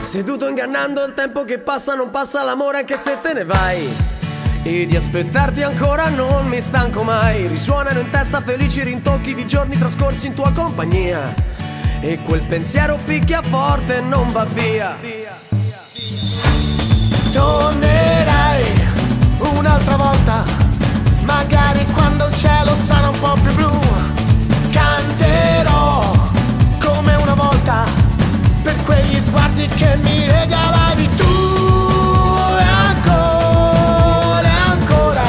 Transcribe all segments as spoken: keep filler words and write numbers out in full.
seduto ingannando il tempo che passa, non passa l'amore anche se te ne vai. E di aspettarti ancora non mi stanco mai. Risuonano in testa felici rintocchi di giorni trascorsi in tua compagnia. E quel pensiero picchia forte e non va via. Tornerai un'altra volta, magari quando il cielo sarà un po' più blu. Canterò come una volta per quegli sguardi che mi regalavi tu. E ancora e ancora,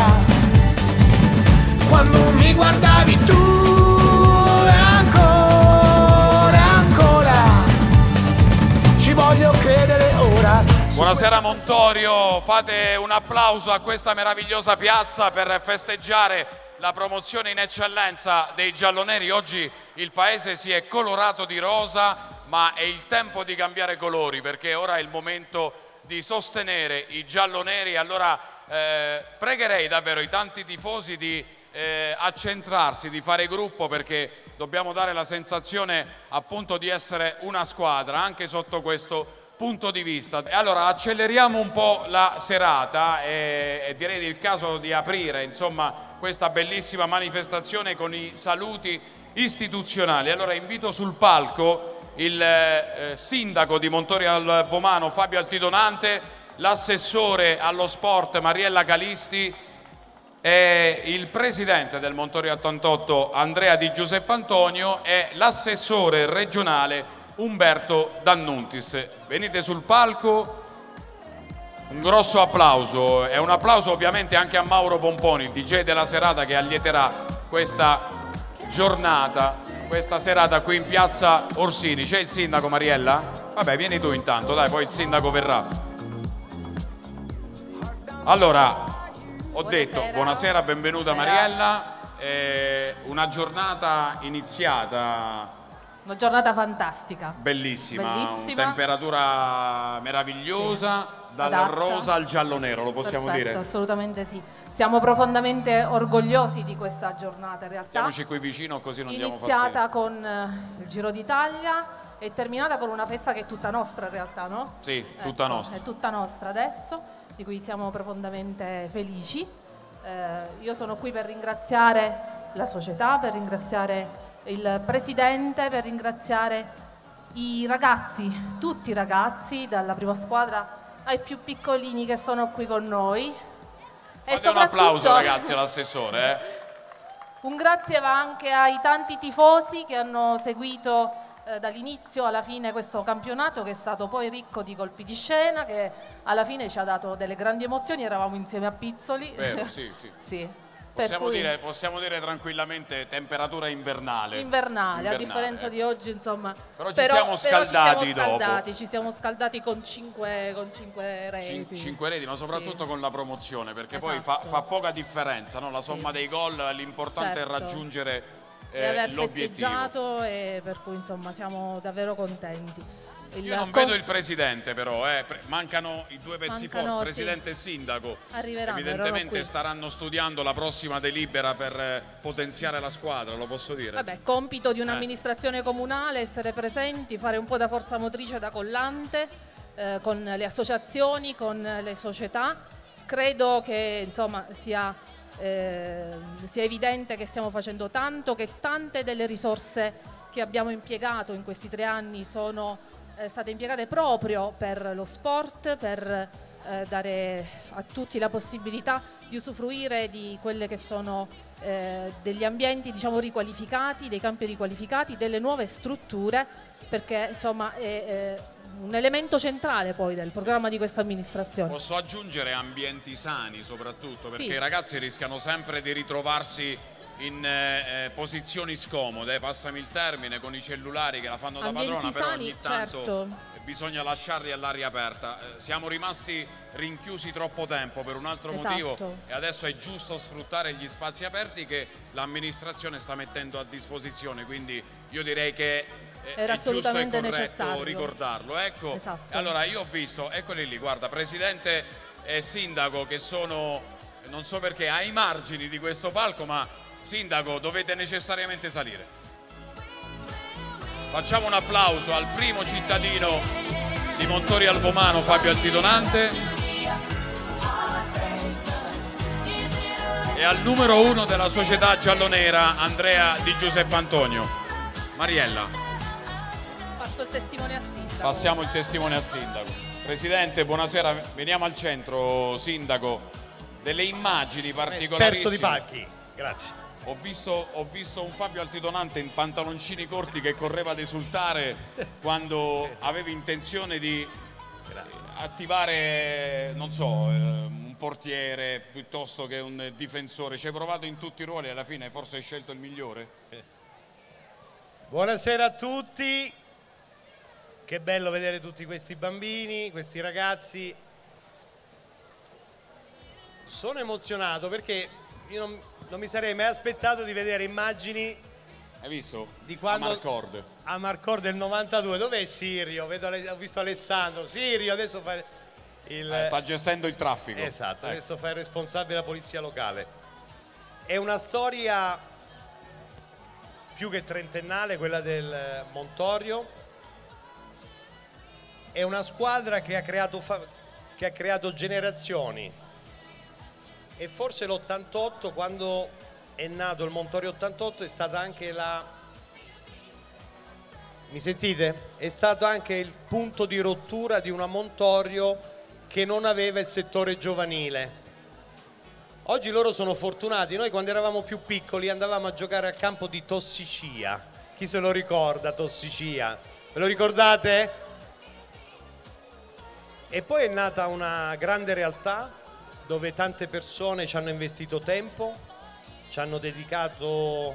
quando mi guardavi tu. E ancora e ancora, ci voglio credere ora. Buonasera Montorio, fate un applauso a questa meravigliosa piazza per festeggiare la promozione in eccellenza dei gialloneri. Oggi il paese si è colorato di rosa, ma è il tempo di cambiare colori, perché ora è il momento di sostenere i gialloneri. Allora eh, pregherei davvero i tanti tifosi di eh, accentrarsi, di fare gruppo, perché dobbiamo dare la sensazione appunto di essere una squadra anche sotto questo punto di vista. E allora acceleriamo un po' la serata e, e direi il caso di aprire insomma questa bellissima manifestazione con i saluti istituzionali. Allora invito sul palco il eh, sindaco di Montorio al Vomano Fabio Altidonante, l'assessore allo sport Mariella Calisti e il presidente del Montorio ottantotto Andrea Di Giuseppe Antonio e l'assessore regionale Umberto Dannuntis. Venite sul palco, un grosso applauso e un applauso ovviamente anche a Mauro Pomponi, il D J della serata, che allieterà questa giornata, questa serata qui in piazza Orsini. C'è il sindaco Mariella? Vabbè, vieni tu intanto, dai, poi il sindaco verrà. Allora, ho detto Buonasera. buonasera, benvenuta Buonasera. Mariella. Eh, una giornata iniziata Una giornata fantastica. bellissima, Bellissima. una temperatura meravigliosa, Sì. dal Adatta. rosa al giallo-nero, lo possiamo Perfetto, dire? assolutamente sì. Siamo profondamente orgogliosi di questa giornata in realtà. Stiamoci qui vicino così non diamo Iniziata fastidio. con eh, il Giro d'Italia e terminata con una festa che è tutta nostra in realtà, no? Sì, tutta Ecco, nostra. È tutta nostra adesso, di cui siamo profondamente felici. Eh, io sono qui per ringraziare la società, per ringraziare il presidente, per ringraziare i ragazzi, tutti i ragazzi, dalla prima squadra ai più piccolini che sono qui con noi. E Fate un applauso soprattutto ragazzi all'assessore. Eh. un grazie va anche ai tanti tifosi che hanno seguito eh, dall'inizio alla fine questo campionato, che è stato poi ricco di colpi di scena, che alla fine ci ha dato delle grandi emozioni. Eravamo insieme a Pizzoli. Vero, sì, sì. Sì. Possiamo, cui, dire, possiamo dire tranquillamente temperatura invernale. invernale, Invernale, a differenza eh. di oggi, insomma. Però ci però, siamo però scaldati ci siamo dopo. scaldati, ci siamo scaldati con cinque, con cinque reti. Cin- cinque reti, ma soprattutto Sì. con la promozione, perché poi fa, Esatto. fa poca differenza, no? La somma Sì. dei gol, l'importante Certo. è raggiungere E eh, aver l'obiettivo. festeggiato, e per cui insomma siamo davvero contenti. Il Io non com- vedo il presidente però, eh. Pre- mancano i due pezzi Mancano, forti, sì. presidente e sindaco. Arriveranno, Evidentemente erano qui. staranno studiando la prossima delibera per eh, potenziare la squadra, lo posso dire? Vabbè, compito di Eh. un'amministrazione comunale, essere presenti, fare un po' da forza motrice, da collante, eh, con le associazioni, con le società. Credo che insomma sia, eh, sia evidente che stiamo facendo tanto, che tante delle risorse che abbiamo impiegato in questi tre anni sono eh, state impiegate proprio per lo sport, per eh, dare a tutti la possibilità di usufruire di quelle che sono eh, degli ambienti, diciamo, riqualificati, dei campi riqualificati, delle nuove strutture, perché insomma è, è un elemento centrale poi del programma di questa amministrazione. Posso aggiungere ambienti sani soprattutto, perché Sì. i ragazzi rischiano sempre di ritrovarsi in eh, eh, posizioni scomode, passami il termine, con i cellulari che la fanno da Ambienti padrona, però sani, ogni tanto certo. bisogna lasciarli all'aria aperta. Eh, siamo rimasti rinchiusi troppo tempo per un altro Esatto. motivo e adesso è giusto sfruttare gli spazi aperti che l'amministrazione sta mettendo a disposizione, quindi io direi che eh, Era è giusto e assolutamente corretto necessario ricordarlo. Ecco, Esatto. allora io ho visto, eccoli lì, guarda, presidente e sindaco che sono, non so perché, ai margini di questo palco, ma sindaco, dovete necessariamente salire. Facciamo un applauso al primo cittadino di Montorio Albomano Fabio Altidonante e al numero uno della società giallonera Andrea Di Giuseppe Antonio. Mariella. Passo il testimone al sindaco. Passiamo il testimone al sindaco. Presidente, buonasera, veniamo al centro, sindaco, delle immagini particolarissime. Esperto di palchi, grazie. Ho visto, ho visto un Fabio Altidonante in pantaloncini corti che correva ad esultare quando aveva intenzione di attivare, non so, un portiere piuttosto che un difensore. Ci hai provato in tutti i ruoli e alla fine forse hai scelto il migliore? Buonasera a tutti, che bello vedere tutti questi bambini, questi ragazzi. Sono emozionato perché io non... non mi sarei mai aspettato di vedere immagini. Hai visto? Di quando a Marcord. A Marcord del novantadue. Dov'è Sirio? Vedo, ho visto Alessandro. Sirio adesso fa il... Eh, sta gestendo il traffico. Esatto, ecco. Adesso fa il responsabile della polizia locale. È una storia più che trentennale, quella del Montorio. È una squadra che ha creato, fa... che ha creato generazioni. E forse l'ottantotto, quando è nato il Montorio ottantotto, è stata anche la... Mi sentite? È stato anche il punto di rottura di una Montorio che non aveva il settore giovanile. Oggi loro sono fortunati. Noi quando eravamo più piccoli andavamo a giocare al campo di Tossicia. Chi se lo ricorda Tossicia? Ve lo ricordate? E poi è nata una grande realtà dove tante persone ci hanno investito tempo, ci hanno dedicato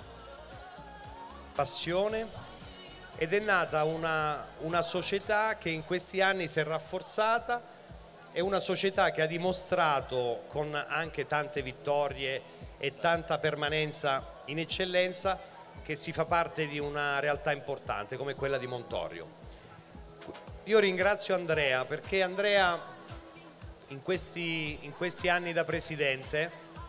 passione ed è nata una, una società che in questi anni si è rafforzata, è una società che ha dimostrato con anche tante vittorie e tanta permanenza in eccellenza che si fa parte di una realtà importante come quella di Montorio. Io ringrazio Andrea perché Andrea In questi, in questi anni da presidente,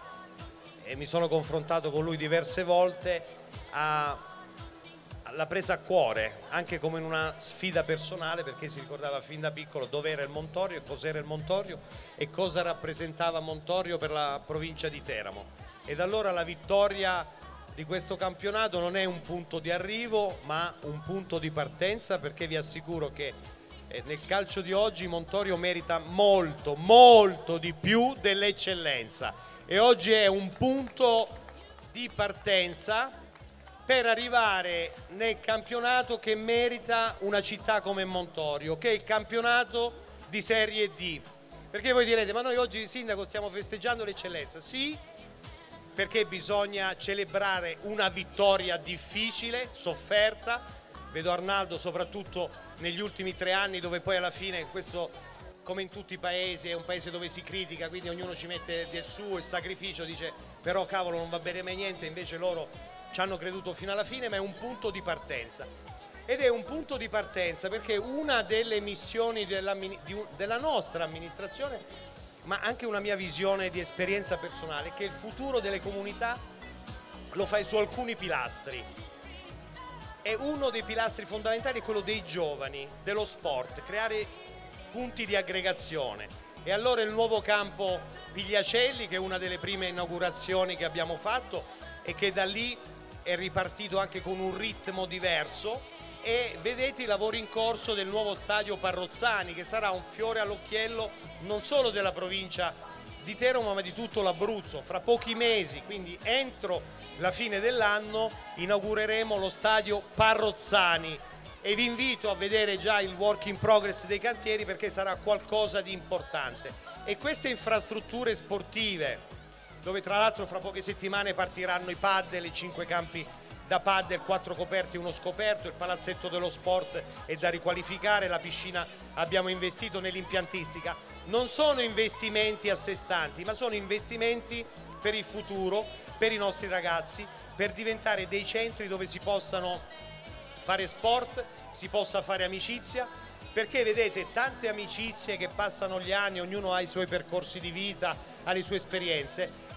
e mi sono confrontato con lui diverse volte, ha, l'ha presa a cuore, anche come in una sfida personale, perché si ricordava fin da piccolo dove era il Montorio e cos'era il Montorio e cosa rappresentava Montorio per la provincia di Teramo. Ed allora la vittoria di questo campionato non è un punto di arrivo, ma un punto di partenza, perché vi assicuro che nel calcio di oggi Montorio merita molto, molto di più dell'eccellenza e oggi è un punto di partenza per arrivare nel campionato che merita una città come Montorio, che è il campionato di Serie D. Perché voi direte, ma noi oggi, sindaco, stiamo festeggiando l'eccellenza. Sì, perché bisogna celebrare una vittoria difficile, sofferta. Vedo Arnaldo soprattutto negli ultimi tre anni, dove poi alla fine questo, come in tutti i paesi, è un paese dove si critica, quindi ognuno ci mette del suo, il sacrificio, dice però cavolo non va bene mai niente, invece loro ci hanno creduto fino alla fine, ma è un punto di partenza. Ed è un punto di partenza perché una delle missioni della, della nostra amministrazione, ma anche una mia visione di esperienza personale, è che il futuro delle comunità lo fai su alcuni pilastri. E uno dei pilastri fondamentali è quello dei giovani, dello sport, creare punti di aggregazione. E allora il nuovo campo Pigliacelli, che è una delle prime inaugurazioni che abbiamo fatto e che da lì è ripartito anche con un ritmo diverso, e vedete i lavori in corso del nuovo stadio Parrozzani, che sarà un fiore all'occhiello non solo della provincia di Teramo ma di tutto l'Abruzzo. Fra pochi mesi, quindi entro la fine dell'anno, inaugureremo lo stadio Parrozzani e vi invito a vedere già il work in progress dei cantieri, perché sarà qualcosa di importante. E queste infrastrutture sportive, dove tra l'altro fra poche settimane partiranno i paddle, i cinque campi da paddle, quattro coperti e uno scoperto, il palazzetto dello sport è da riqualificare, la piscina abbiamo investito nell'impiantistica, non sono investimenti a sé stanti, ma sono investimenti per il futuro, per i nostri ragazzi, per diventare dei centri dove si possano fare sport, si possa fare amicizia, perché vedete tante amicizie che passano gli anni, ognuno ha i suoi percorsi di vita, ha le sue esperienze,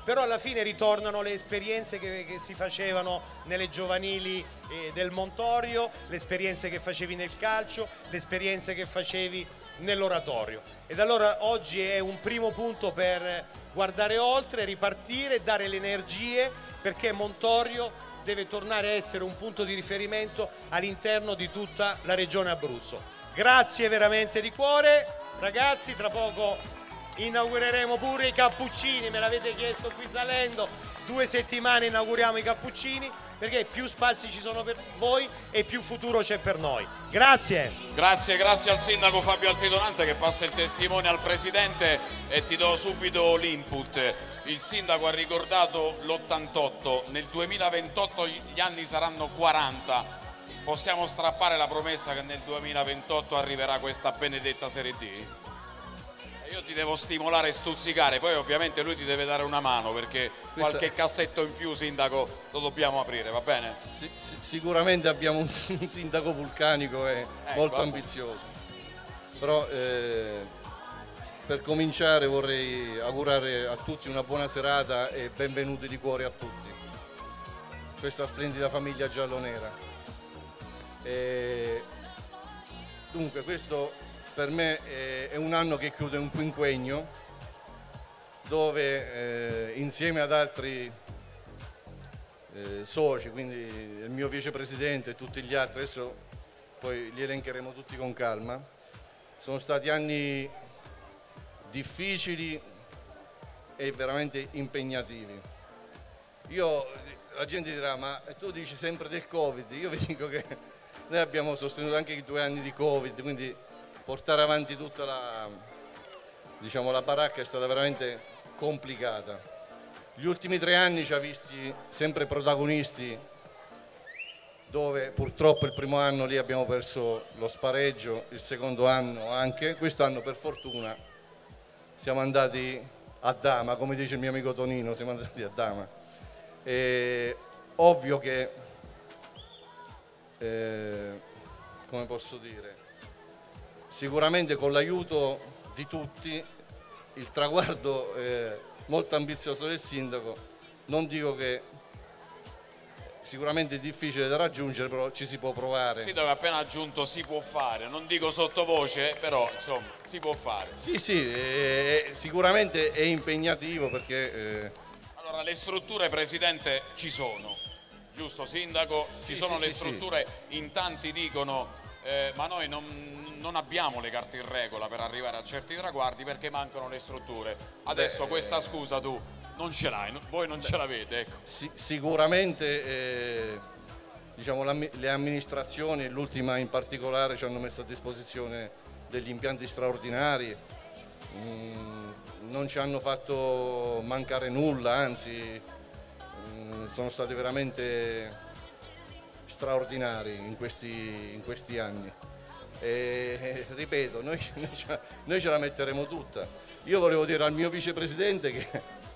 però alla fine ritornano le esperienze che, che si facevano nelle giovanili eh, del Montorio, le esperienze che facevi nel calcio, le esperienze che facevi nell'oratorio. Ed allora oggi è un primo punto per guardare oltre, ripartire, dare le energie, perché Montorio deve tornare a essere un punto di riferimento all'interno di tutta la regione Abruzzo. Grazie veramente di cuore, ragazzi, tra poco inaugureremo pure i cappuccini, me l'avete chiesto qui salendo, due settimane inauguriamo i cappuccini, perché più spazi ci sono per voi e più futuro c'è per noi. Grazie. Grazie, grazie al sindaco Fabio Altidonante che passa il testimone al presidente e ti do subito l'input. Il sindaco ha ricordato l'ottantotto, nel duemilaventotto gli anni saranno quaranta. Possiamo strappare la promessa che nel duemilaventotto arriverà questa benedetta Serie D? Io ti devo stimolare e stuzzicare, poi ovviamente lui ti deve dare una mano, perché Questa... qualche cassetto in più, sindaco, lo dobbiamo aprire, va bene? Sì, sì, sicuramente abbiamo un sindaco vulcanico e ecco, molto ambizioso, però eh, per cominciare vorrei augurare a tutti una buona serata e benvenuti di cuore a tutti, questa splendida famiglia giallonera. E... Dunque questo... Per me è un anno che chiude un quinquennio dove eh, insieme ad altri eh, soci, quindi il mio vicepresidente e tutti gli altri, adesso poi li elencheremo tutti con calma, sono stati anni difficili e veramente impegnativi. Io, la gente dirà, ma tu dici sempre del Covid, io vi dico che noi abbiamo sostenuto anche i due anni di Covid, quindi portare avanti tutta la, diciamo, la baracca è stata veramente complicata. Gli ultimi tre anni ci ha visti sempre protagonisti, dove purtroppo il primo anno lì abbiamo perso lo spareggio, il secondo anno anche, quest'anno per fortuna siamo andati a Dama, come dice il mio amico Tonino, siamo andati a Dama. E, ovvio che, eh, come posso dire, sicuramente con l'aiuto di tutti, il traguardo eh, molto ambizioso del sindaco, non dico che sicuramente è difficile da raggiungere, però ci si può provare. Il sindaco ha appena aggiunto si può fare, non dico sottovoce, però insomma si può fare. Sì, sì, eh, sicuramente è impegnativo perché... Eh... Allora le strutture, Presidente, ci sono, giusto sindaco? Ci sì, sono sì, le sì, strutture, sì. In tanti dicono... Eh, ma noi non, non abbiamo le carte in regola per arrivare a certi traguardi perché mancano le strutture. Adesso Beh, questa scusa tu non ce l'hai, voi non Beh, ce l'avete. Ecco. Sì, sicuramente eh, diciamo, le amministrazioni, l'ultima in particolare, ci hanno messo a disposizione degli impianti straordinari, mm, non ci hanno fatto mancare nulla, anzi mm, sono stati veramente... straordinari in questi, in questi anni e ripeto, noi, noi, ce, noi ce la metteremo tutta. Io volevo dire al mio vicepresidente che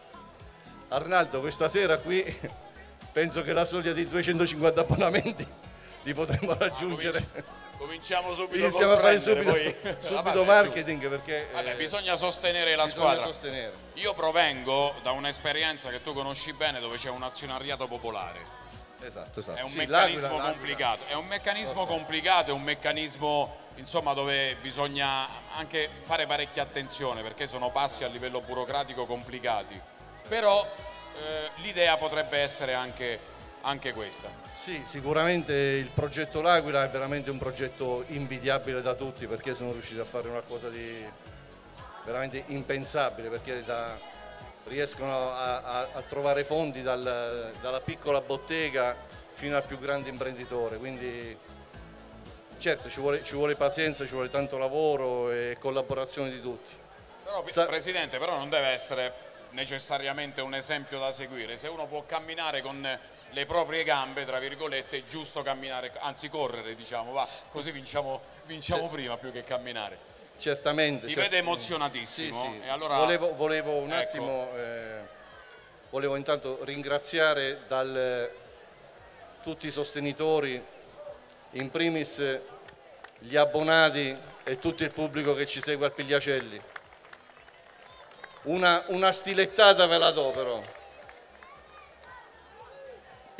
Arnaldo questa sera qui penso che la soglia di duecentocinquanta abbonamenti li potremo raggiungere. Ah, cominciamo subito iniziamo a fare subito, poi... subito vabbè, marketing perché vabbè, eh, bisogna sostenere la bisogna squadra sostenere. Io provengo da un'esperienza che tu conosci bene, dove c'è un azionariato popolare. Esatto, esatto. È un sì, meccanismo l'Aquila, complicato, l'Aquila. è un meccanismo complicato, è un meccanismo insomma dove bisogna anche fare parecchia attenzione perché sono passi a livello burocratico complicati, però eh, l'idea potrebbe essere anche, anche questa. Sì, sicuramente il progetto L'Aquila è veramente un progetto invidiabile da tutti perché sono riusciti a fare una cosa di veramente impensabile, perché da... riescono a, a, a trovare fondi dal, dalla piccola bottega fino al più grande imprenditore, quindi certo ci vuole, ci vuole pazienza, ci vuole tanto lavoro e collaborazione di tutti. Però, Sa Presidente, però non deve essere necessariamente un esempio da seguire, se uno può camminare con le proprie gambe, tra virgolette, è giusto camminare, anzi correre, diciamo, va, così vinciamo, vinciamo prima più che camminare. Certamente. Ti cert vede emozionatissimo. Sì, sì. E allora... volevo, volevo un ecco. attimo, eh, volevo intanto ringraziare dal, tutti i sostenitori, in primis gli abbonati e tutto il pubblico che ci segue al Pigliacelli. Una, una stilettata ve la do però.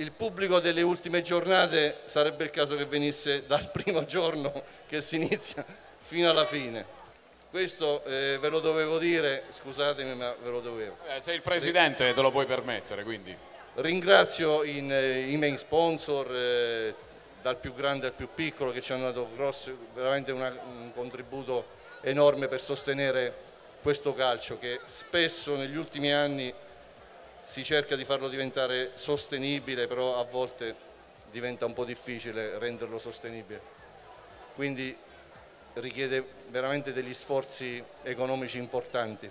il pubblico delle ultime giornate sarebbe il caso che venisse dal primo giorno che si inizia fino alla fine. Questo eh, ve lo dovevo dire, scusatemi ma ve lo dovevo. Eh, sei il presidente te lo puoi permettere, quindi. Ringrazio in, eh, i main sponsor, eh, dal più grande al più piccolo, che ci hanno dato grosso, veramente una, un contributo enorme per sostenere questo calcio che spesso negli ultimi anni si cerca di farlo diventare sostenibile, però a volte diventa un po' difficile renderlo sostenibile. Quindi richiede veramente degli sforzi economici importanti.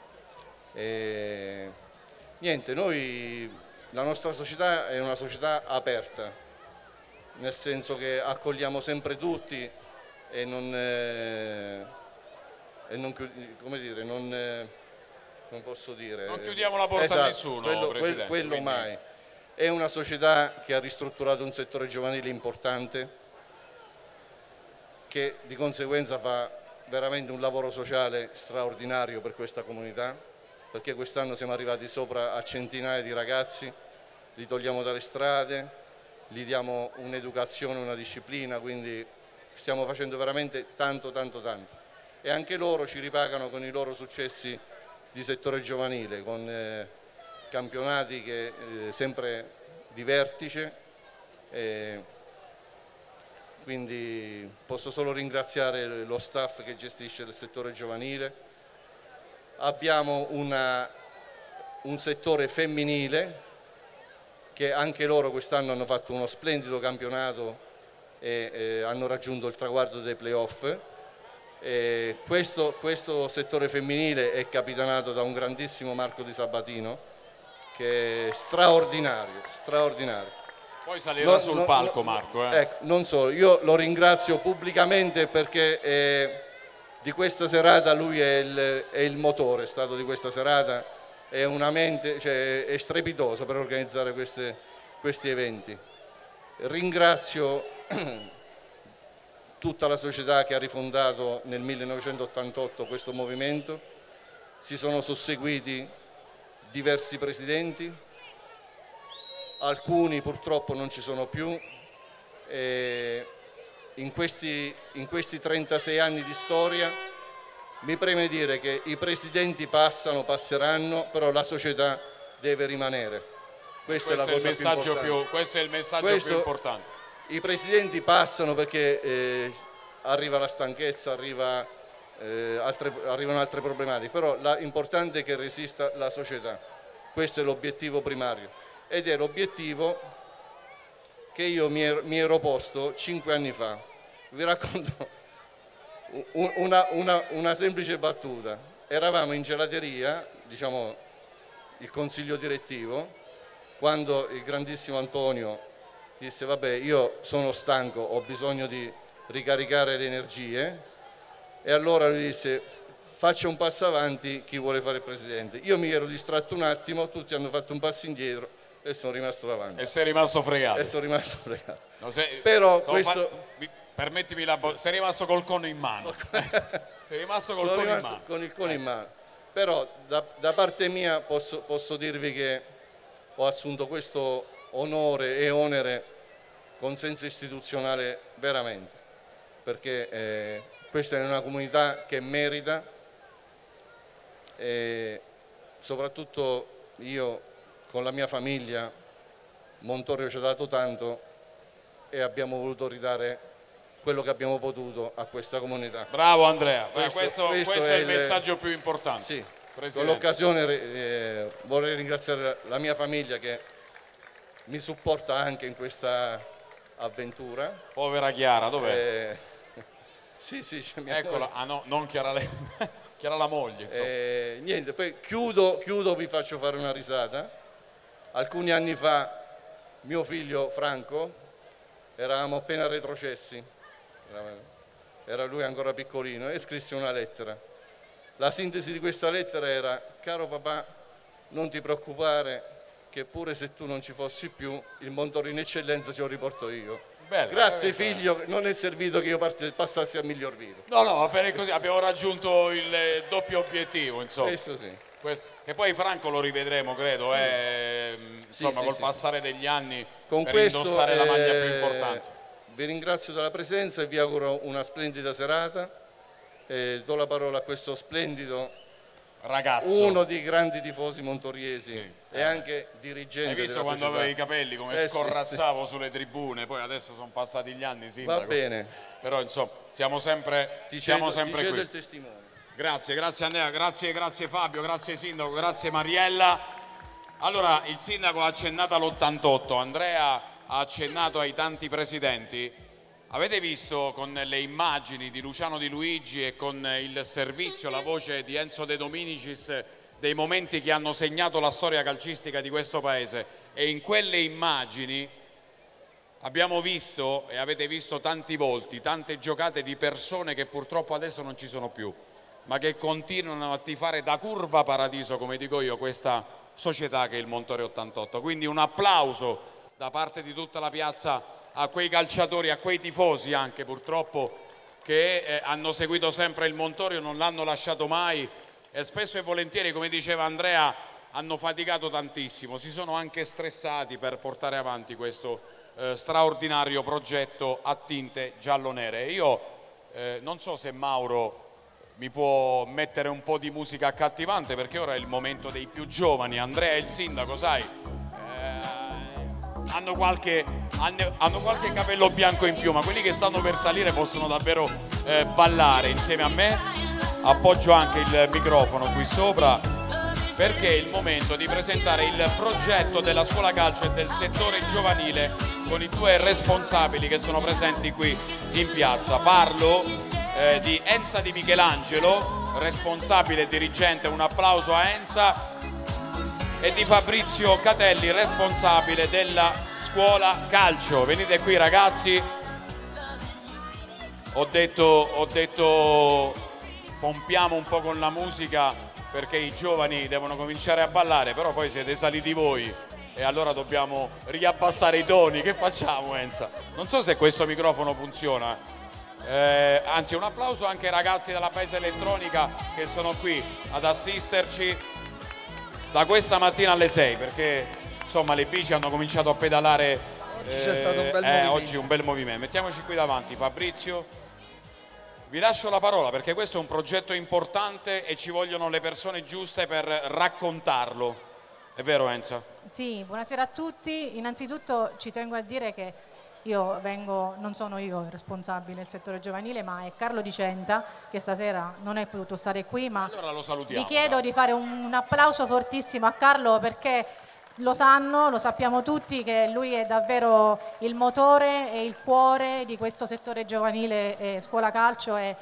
E, niente, noi, la nostra società è una società aperta, nel senso che accogliamo sempre tutti e non, eh, e non come dire, non, eh, non posso dire. Non chiudiamo la porta esatto, a nessuno, quello, Presidente. Quello quindi... mai. È una società che ha ristrutturato un settore giovanile importante, che di conseguenza fa veramente un lavoro sociale straordinario per questa comunità, perché quest'anno siamo arrivati sopra a centinaia di ragazzi, li togliamo dalle strade, gli diamo un'educazione, una disciplina, quindi stiamo facendo veramente tanto, tanto, tanto. E anche loro ci ripagano con i loro successi di settore giovanile, con eh, campionati che eh, sempre di vertice. Eh, quindi posso solo ringraziare lo staff che gestisce il settore giovanile. Abbiamo una, un settore femminile che anche loro quest'anno hanno fatto uno splendido campionato e eh, hanno raggiunto il traguardo dei playoff. E questo, questo settore femminile è capitanato da un grandissimo Marco Di Sabatino, che è straordinario, straordinario. Poi salirà no, sul no, palco no, Marco. Eh. Ecco, non solo, io lo ringrazio pubblicamente perché eh, di questa serata lui è il, è il motore, è stato di questa serata, è una mente, cioè, è strepitoso per organizzare queste, questi eventi. Ringrazio tutta la società che ha rifondato nel millenovecentottantotto questo movimento, si sono susseguiti diversi presidenti, alcuni purtroppo non ci sono più, e in, questi, in questi trentasei anni di storia mi preme dire che i presidenti passano, passeranno, però la società deve rimanere. Questa questo, è la cosa il messaggio più più, questo è il messaggio questo, più importante. I presidenti passano perché eh, arriva la stanchezza, arriva, eh, altre, arrivano altre problematiche, però l'importante è che resista la società. Questo è l'obiettivo primario. Ed è l'obiettivo che io mi ero, mi ero posto cinque anni fa. Vi racconto una, una, una semplice battuta. Eravamo in gelateria, diciamo il consiglio direttivo, quando il grandissimo Antonio disse vabbè, io sono stanco, ho bisogno di ricaricare le energie, e allora lui disse faccia un passo avanti chi vuole fare il presidente. Io mi ero distratto un attimo, tutti hanno fatto un passo indietro e sono rimasto davanti. E sei rimasto fregato. E sono rimasto fregato. No, sei, Però so, questo... fa, permettimi la... sei rimasto col cono in mano. sei rimasto col sono cono rimasto in mano. con il cono in mano. Però da, da parte mia posso, posso dirvi che ho assunto questo onore e onere con senso istituzionale veramente, perché eh, questa è una comunità che merita, e soprattutto io con la mia famiglia, Montorio ci ha dato tanto e abbiamo voluto ridare quello che abbiamo potuto a questa comunità. Bravo Andrea, questo, questo, questo, questo è il messaggio più importante. Sì, con l'occasione eh, vorrei ringraziare la mia famiglia che mi supporta anche in questa avventura. Povera Chiara, dov'è? Eh, sì, sì, c'è mia Eccola, moglie. ah no, non Chiara, le... Chiara la moglie. Eh, niente, poi chiudo, chiudo, vi faccio fare una risata. Alcuni anni fa mio figlio Franco, eravamo appena retrocessi, era lui ancora piccolino, e scrisse una lettera. La sintesi di questa lettera era: caro papà, non ti preoccupare che pure se tu non ci fossi più, il Montorio in eccellenza ce lo riporto io. Bella, grazie eh, figlio, non è servito che io passassi a miglior vita. No, no, va bene così, abbiamo raggiunto il doppio obiettivo, insomma. Questo sì. Questo. che poi Franco lo rivedremo, credo, sì. eh, insomma, sì, col sì, passare sì. degli anni con per questo, indossare eh, la maglia più importante. Vi ringrazio della presenza e vi auguro una splendida serata. Eh, do la parola a questo splendido ragazzo, uno dei grandi tifosi montoriesi, sì. e eh. anche dirigente. Hai visto della quando società. avevo i capelli come eh, scorrazzavo sì. sulle tribune, poi adesso sono passati gli anni, sindaco. Va bene. Però insomma siamo sempre, ti siamo cedo, sempre ti qui. Cedo il testimone. Grazie, grazie Andrea, grazie, grazie Fabio, grazie Sindaco, grazie Mariella. Allora, il Sindaco ha accennato all'ottantotto, Andrea ha accennato ai tanti presidenti. Avete visto con le immagini di Luciano Di Luigi e con il servizio, la voce di Enzo De Dominicis, dei momenti che hanno segnato la storia calcistica di questo paese, e in quelle immagini abbiamo visto e avete visto tanti volti, tante giocate di persone che purtroppo adesso non ci sono più, ma che continuano a tifare da curva paradiso, come dico io, questa società che è il Montorio ottantotto. Quindi un applauso da parte di tutta la piazza a quei calciatori, a quei tifosi anche purtroppo, che eh, hanno seguito sempre il Montorio, non l'hanno lasciato mai, e spesso e volentieri, come diceva Andrea, hanno faticato tantissimo, si sono anche stressati per portare avanti questo eh, straordinario progetto a tinte giallonere. Io eh, non so se Mauro mi può mettere un po' di musica accattivante, perché ora è il momento dei più giovani. Andrea e il sindaco, sai, eh, hanno, qualche, hanno, hanno qualche capello bianco in più, ma quelli che stanno per salire possono davvero eh, ballare insieme a me. Appoggio anche il microfono qui sopra, perché è il momento di presentare il progetto della scuola calcio e del settore giovanile con i due responsabili che sono presenti qui in piazza. Parlo Eh, di Enza Di Michelangelo, responsabile e dirigente, un applauso a Enza, e di Fabrizio Catelli, responsabile della scuola calcio. Venite qui ragazzi. Ho detto, ho detto pompiamo un po' con la musica perché i giovani devono cominciare a ballare, però poi siete saliti voi e allora dobbiamo riabbassare i toni. Che facciamo, Enza? Non so se questo microfono funziona. Eh, anzi, un applauso anche ai ragazzi della Paese Elettronica che sono qui ad assisterci da questa mattina alle sei, perché insomma le bici hanno cominciato a pedalare. Oggi c'è eh, stato un bel eh, movimento. Oggi un bel movimento. Mettiamoci qui davanti. Fabrizio, vi lascio la parola perché questo è un progetto importante e ci vogliono le persone giuste per raccontarlo. È vero, Enza? Sì, buonasera a tutti. Innanzitutto ci tengo a dire che io vengo, non sono io il responsabile del settore giovanile, ma è Carlo Di Centa, che stasera non è potuto stare qui, ma allora lo salutiamo, vi chiedo dai. di fare un, un applauso fortissimo a Carlo, perché lo sanno, lo sappiamo tutti, che lui è davvero il motore e il cuore di questo settore giovanile e scuola calcio, e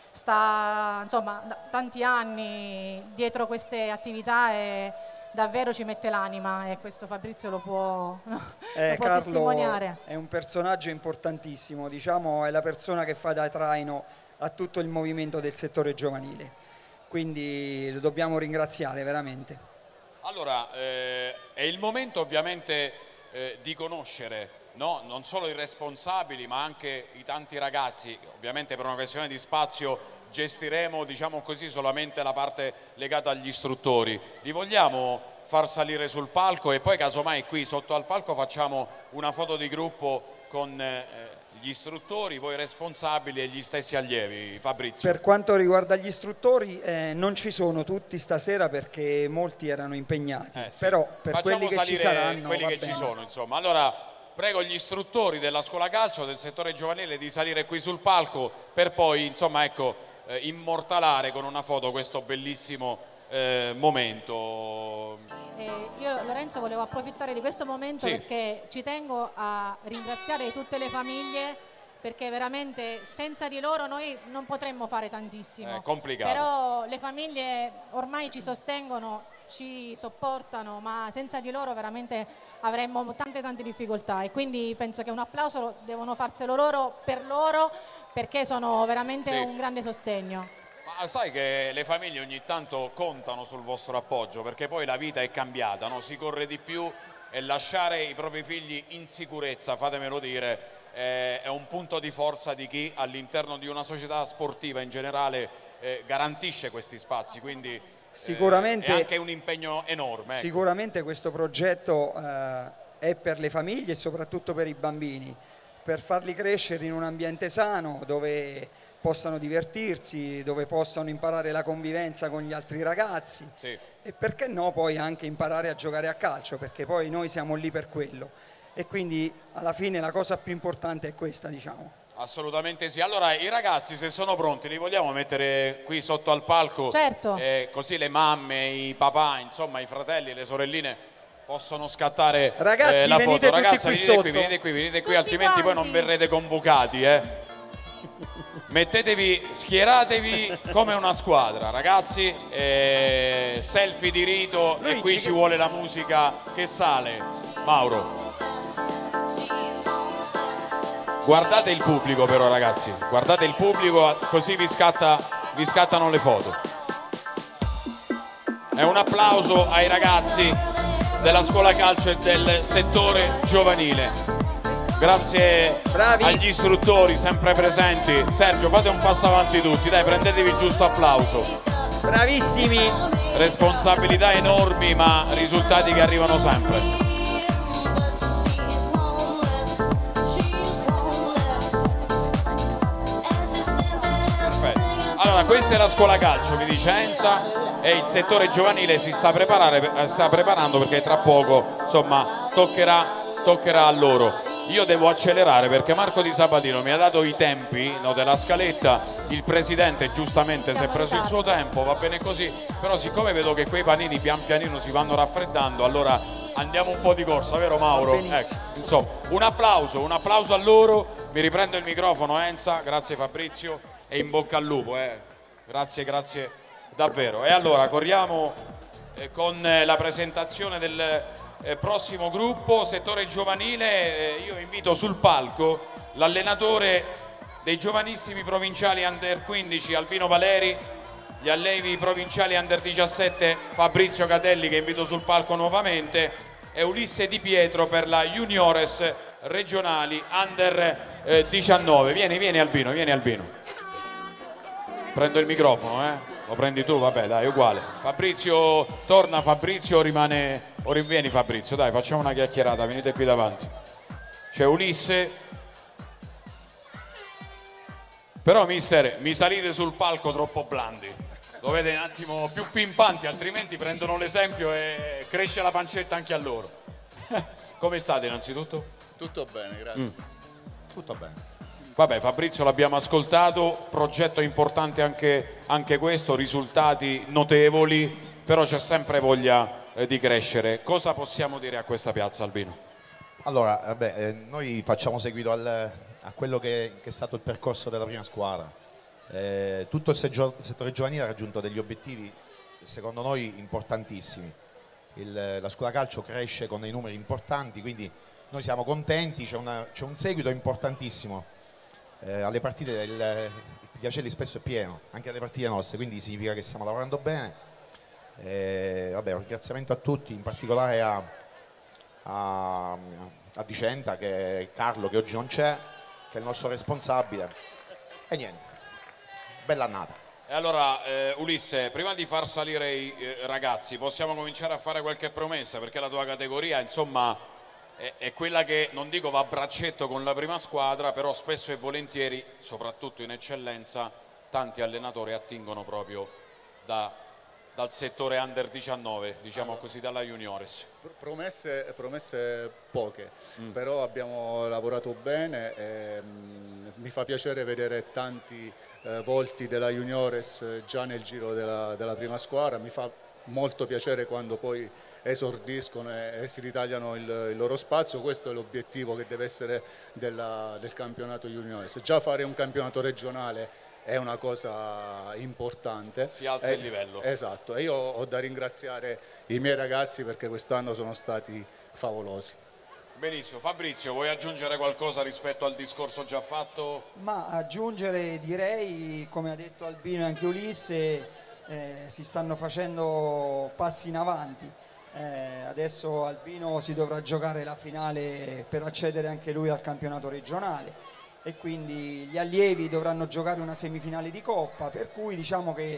sta insomma da tanti anni dietro queste attività e davvero ci mette l'anima, e questo Fabrizio lo può, no, eh, lo può Carlo testimoniare. È un personaggio importantissimo, diciamo, è la persona che fa da traino a tutto il movimento del settore giovanile, quindi lo dobbiamo ringraziare veramente. Allora, eh, è il momento ovviamente eh, di conoscere, no? Non solo i responsabili ma anche i tanti ragazzi. Ovviamente per una questione di spazio gestiremo, diciamo così, solamente la parte legata agli istruttori. Li vogliamo far salire sul palco e poi casomai qui sotto al palco facciamo una foto di gruppo con eh, gli istruttori, voi responsabili e gli stessi allievi. Fabrizio. Per quanto riguarda gli istruttori eh, non ci sono tutti stasera perché molti erano impegnati, eh, sì. Però per facciamo quelli che ci saranno quelli che bene. ci sono, insomma. Allora prego gli istruttori della scuola calcio, del settore giovanile, di salire qui sul palco per poi, insomma, ecco, eh, immortalare con una foto questo bellissimo eh, momento. Eh, io Lorenzo volevo approfittare di questo momento, sì, perché ci tengo a ringraziare tutte le famiglie, perché veramente senza di loro noi non potremmo fare tantissimo. È complicato. Però le famiglie ormai ci sostengono, ci sopportano, ma senza di loro veramente avremmo tante tante difficoltà, e quindi penso che un applauso devono farselo loro per loro, perché sono veramente sì, un grande sostegno. Ma sai che le famiglie ogni tanto contano sul vostro appoggio, perché poi la vita è cambiata, no? Si corre di più e lasciare i propri figli in sicurezza, fatemelo dire, eh, è un punto di forza di chi all'interno di una società sportiva in generale eh, garantisce questi spazi, quindi Sicuramente, eh, è anche un impegno enorme. Ecco. Sicuramente questo progetto eh, è per le famiglie e soprattutto per i bambini, per farli crescere in un ambiente sano dove possano divertirsi, dove possano imparare la convivenza con gli altri ragazzi, sì. E perché no poi anche imparare a giocare a calcio, perché poi noi siamo lì per quello e quindi alla fine la cosa più importante è questa, diciamo. Assolutamente sì. Allora i ragazzi, se sono pronti, li vogliamo mettere qui sotto al palco? Certo. Eh, così le mamme, i papà, insomma i fratelli, le sorelline possono scattare ragazzi, eh, la venite foto. tutti Ragazzi, qui venite sotto. qui, venite qui, venite qui, Tutti altrimenti quanti. poi non verrete convocati, eh. Mettetevi, schieratevi come una squadra, ragazzi. Eh, selfie di rito. Lui e qui ci... ci vuole la musica che sale. Mauro. Guardate il pubblico però, ragazzi, guardate il pubblico, così vi, scatta, vi scattano le foto. È un applauso ai ragazzi della scuola calcio e del settore giovanile. Grazie Bravi. Agli istruttori sempre presenti. Sergio, fate un passo avanti tutti, dai, prendetevi il giusto applauso. Bravissimi. Responsabilità enormi, ma risultati che arrivano sempre. Allora, questa è la scuola calcio di Vicenza e il settore giovanile si sta, preparare, sta preparando perché tra poco, insomma, toccherà, toccherà a loro. Io devo accelerare perché Marco Di Sabatino mi ha dato i tempi, no, della scaletta, il presidente giustamente Siamo si è preso il suo tempo, va bene così, però siccome vedo che quei panini pian pianino si vanno raffreddando, allora andiamo un po' di corsa, vero Mauro? Ecco, insomma, un applauso, un applauso a loro, mi riprendo il microfono Enza, grazie Fabrizio. E in bocca al lupo, eh. Grazie, grazie davvero. E allora corriamo eh, con eh, la presentazione del eh, prossimo gruppo, settore giovanile. Eh, io invito sul palco l'allenatore dei giovanissimi provinciali under quindici Albino Valeri, gli allievi provinciali under diciassette Fabrizio Catelli, che invito sul palco nuovamente, e Ulisse Di Pietro per la juniores regionali under eh, diciannove. Vieni, vieni Albino, vieni Albino. Prendo il microfono, eh? Lo prendi tu? Vabbè, dai, uguale. Fabrizio, torna Fabrizio, rimane... O rinvieni Fabrizio, dai, facciamo una chiacchierata, venite qui davanti. C'è Ulisse. Però, mister, mi salite sul palco troppo blandi. Dovete un attimo più pimpanti, altrimenti prendono l'esempio e cresce la pancetta anche a loro. Come state innanzitutto? Tutto bene, grazie. Mm. Tutto bene. Vabbè, Fabrizio l'abbiamo ascoltato, progetto importante anche, anche questo, risultati notevoli, però c'è sempre voglia eh, di crescere. Cosa possiamo dire a questa piazza, Albino? Allora, vabbè, eh, noi facciamo seguito al, a quello che, che è stato il percorso della prima squadra. Eh, tutto il, seggio, il settore giovanile ha raggiunto degli obiettivi, secondo noi, importantissimi. Il, la scuola calcio cresce con dei numeri importanti, quindi noi siamo contenti, c'è un seguito importantissimo. Eh, alle partite del, il Piacelli spesso è pieno, anche alle partite nostre, quindi significa che stiamo lavorando bene. Eh, vabbè, un ringraziamento a tutti, in particolare a, a, a Dicenta, che è Carlo, che oggi non c'è, che è il nostro responsabile. E niente, bella annata. E allora eh, Ulisse, prima di far salire i eh, ragazzi, possiamo cominciare a fare qualche promessa, perché la tua categoria, insomma, è quella che, non dico va a braccetto con la prima squadra, però spesso e volentieri, soprattutto in eccellenza, tanti allenatori attingono proprio da, dal settore under diciannove, diciamo allora, così, dalla juniores. Promesse, promesse poche, mm. però abbiamo lavorato bene e mh, mi fa piacere vedere tanti eh, volti della juniores già nel giro della, della prima squadra, mi fa molto piacere quando poi esordiscono e, e si ritagliano il, il loro spazio. Questo è l'obiettivo che deve essere della, del campionato juniores. Già fare un campionato regionale è una cosa importante. Si alza e, il livello. Esatto, e io ho da ringraziare i miei ragazzi perché quest'anno sono stati favolosi. Benissimo, Fabrizio, vuoi aggiungere qualcosa rispetto al discorso già fatto? Ma aggiungere direi, come ha detto Albino e anche Ulisse, eh, si stanno facendo passi in avanti. Eh, adesso Albino si dovrà giocare la finale per accedere anche lui al campionato regionale e quindi gli allievi dovranno giocare una semifinale di Coppa, per cui diciamo che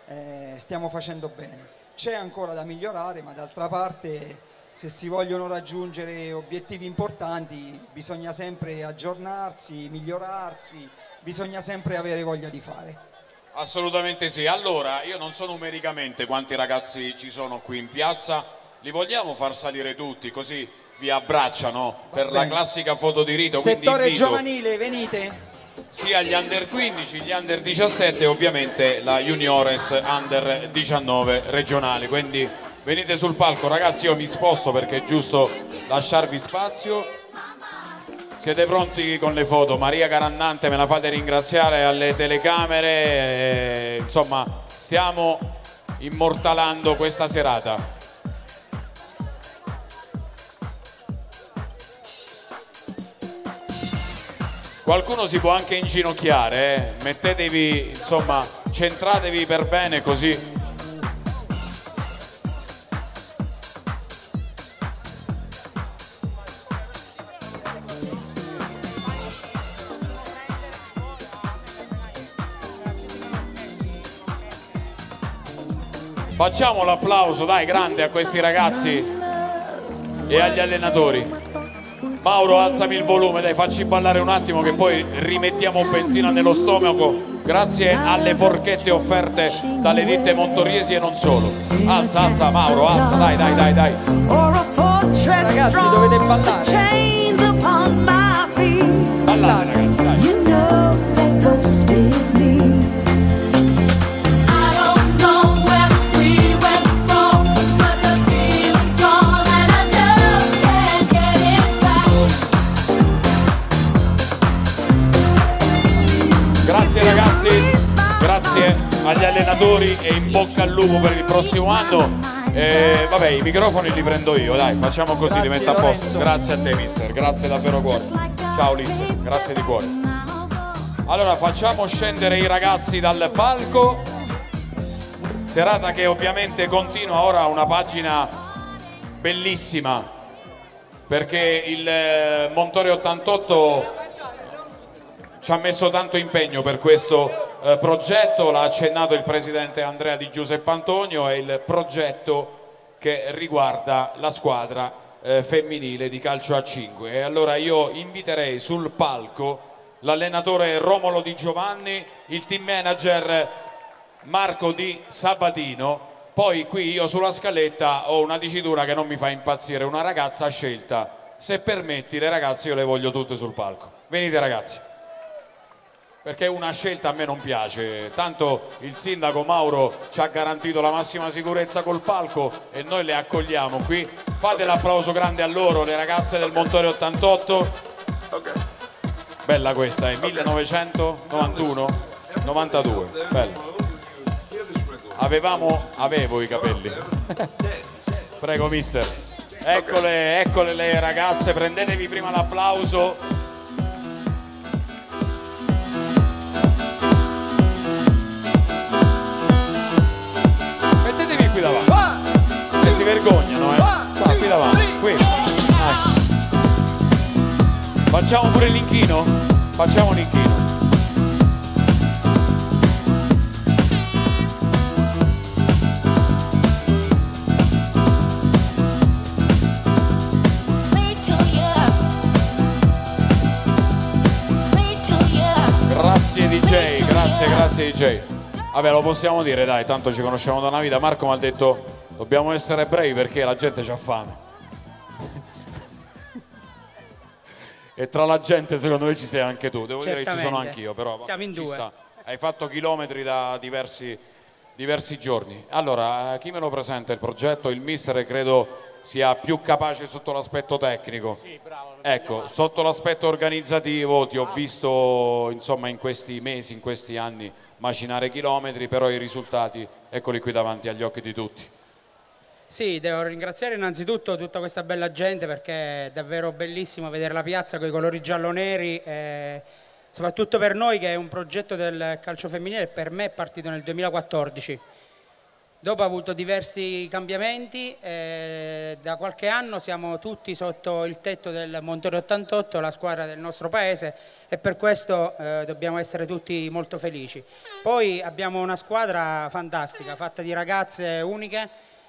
eh, stiamo facendo bene. C'è ancora da migliorare, ma d'altra parte se si vogliono raggiungere obiettivi importanti bisogna sempre aggiornarsi, migliorarsi, bisogna sempre avere voglia di fare. Assolutamente sì. Allora, io non so numericamente quanti ragazzi ci sono qui in piazza, li vogliamo far salire tutti così vi abbracciano per la classica foto di rito. Settore giovanile, venite. Sia gli under quindici, gli under diciassette e ovviamente la juniores under diciannove regionali, quindi venite sul palco ragazzi, io mi sposto perché è giusto lasciarvi spazio. Siete pronti con le foto? Maria Carannante me la fate ringraziare alle telecamere, e, insomma stiamo immortalando questa serata. Qualcuno si può anche inginocchiare, eh? Mettetevi, insomma, centratevi per bene così. Facciamo l'applauso, dai, grande a questi ragazzi e agli allenatori. Mauro, alzami il volume, dai, facci ballare un attimo che poi rimettiamo benzina nello stomaco grazie alle porchette offerte dalle ditte montoriesi e non solo. Alza, alza Mauro, alza, dai, dai, dai, dai. Ragazzi, dovete ballare. Ballate ragazzi, dai. Grazie ragazzi, grazie agli allenatori e in bocca al lupo per il prossimo anno. Eh, vabbè, i microfoni li prendo io, dai, facciamo così, li metto a posto. Grazie a te mister, grazie davvero cuore. Ciao Ulisse, grazie di cuore. Allora facciamo scendere i ragazzi dal palco. Serata che ovviamente continua ora una pagina bellissima, perché il Montore ottantotto ci ha messo tanto impegno per questo eh, progetto, l'ha accennato il presidente Andrea Di Giuseppe Antonio, è il progetto che riguarda la squadra eh, femminile di calcio a cinque. E allora io inviterei sul palco l'allenatore Romolo Di Giovanni, il team manager Marco Di Sabatino, poi qui io sulla scaletta ho una dicitura che non mi fa impazzire, una ragazza scelta. Se permetti, le ragazze io le voglio tutte sul palco. Venite ragazzi. Perché una scelta a me non piace, tanto il sindaco Mauro ci ha garantito la massima sicurezza col palco e noi le accogliamo qui. Fate l'applauso grande a loro, le ragazze del Montore ottantotto. Okay. Bella questa, è millenovecentonovantuno novantadue, bella. Avevamo, avevo i capelli. Prego mister. Eccole, eccole le ragazze, prendetevi prima l'applauso. Qui davanti e si vergognano, eh. Qua, qui davanti, qui. Ah. Facciamo pure l'inchino? Facciamo l'inchino. Grazie D J, grazie, grazie D J. Vabbè, lo possiamo dire, dai, tanto ci conosciamo da una vita. Marco mi ha detto dobbiamo essere brevi perché la gente c'ha fame. E tra la gente secondo me ci sei anche tu, devo dire che ci sono anch'io, però siamo in due. Sta. Hai fatto chilometri da diversi, diversi giorni. Allora, chi me lo presenta il progetto? Il mister credo sia più capace sotto l'aspetto tecnico. Sì, bravo. Ecco, sotto l'aspetto organizzativo ti ho visto insomma in questi mesi, in questi anni macinare chilometri, però i risultati eccoli qui davanti agli occhi di tutti. Sì, devo ringraziare innanzitutto tutta questa bella gente perché è davvero bellissimo vedere la piazza con i colori giallo-neri, eh, soprattutto per noi che è un progetto del calcio femminile, per me è partito nel duemilaquattordici. Dopo ha avuto diversi cambiamenti, eh, da qualche anno siamo tutti sotto il tetto del Montorio ottantotto, la squadra del nostro paese, e per questo eh, dobbiamo essere tutti molto felici. Poi abbiamo una squadra fantastica, fatta di ragazze uniche,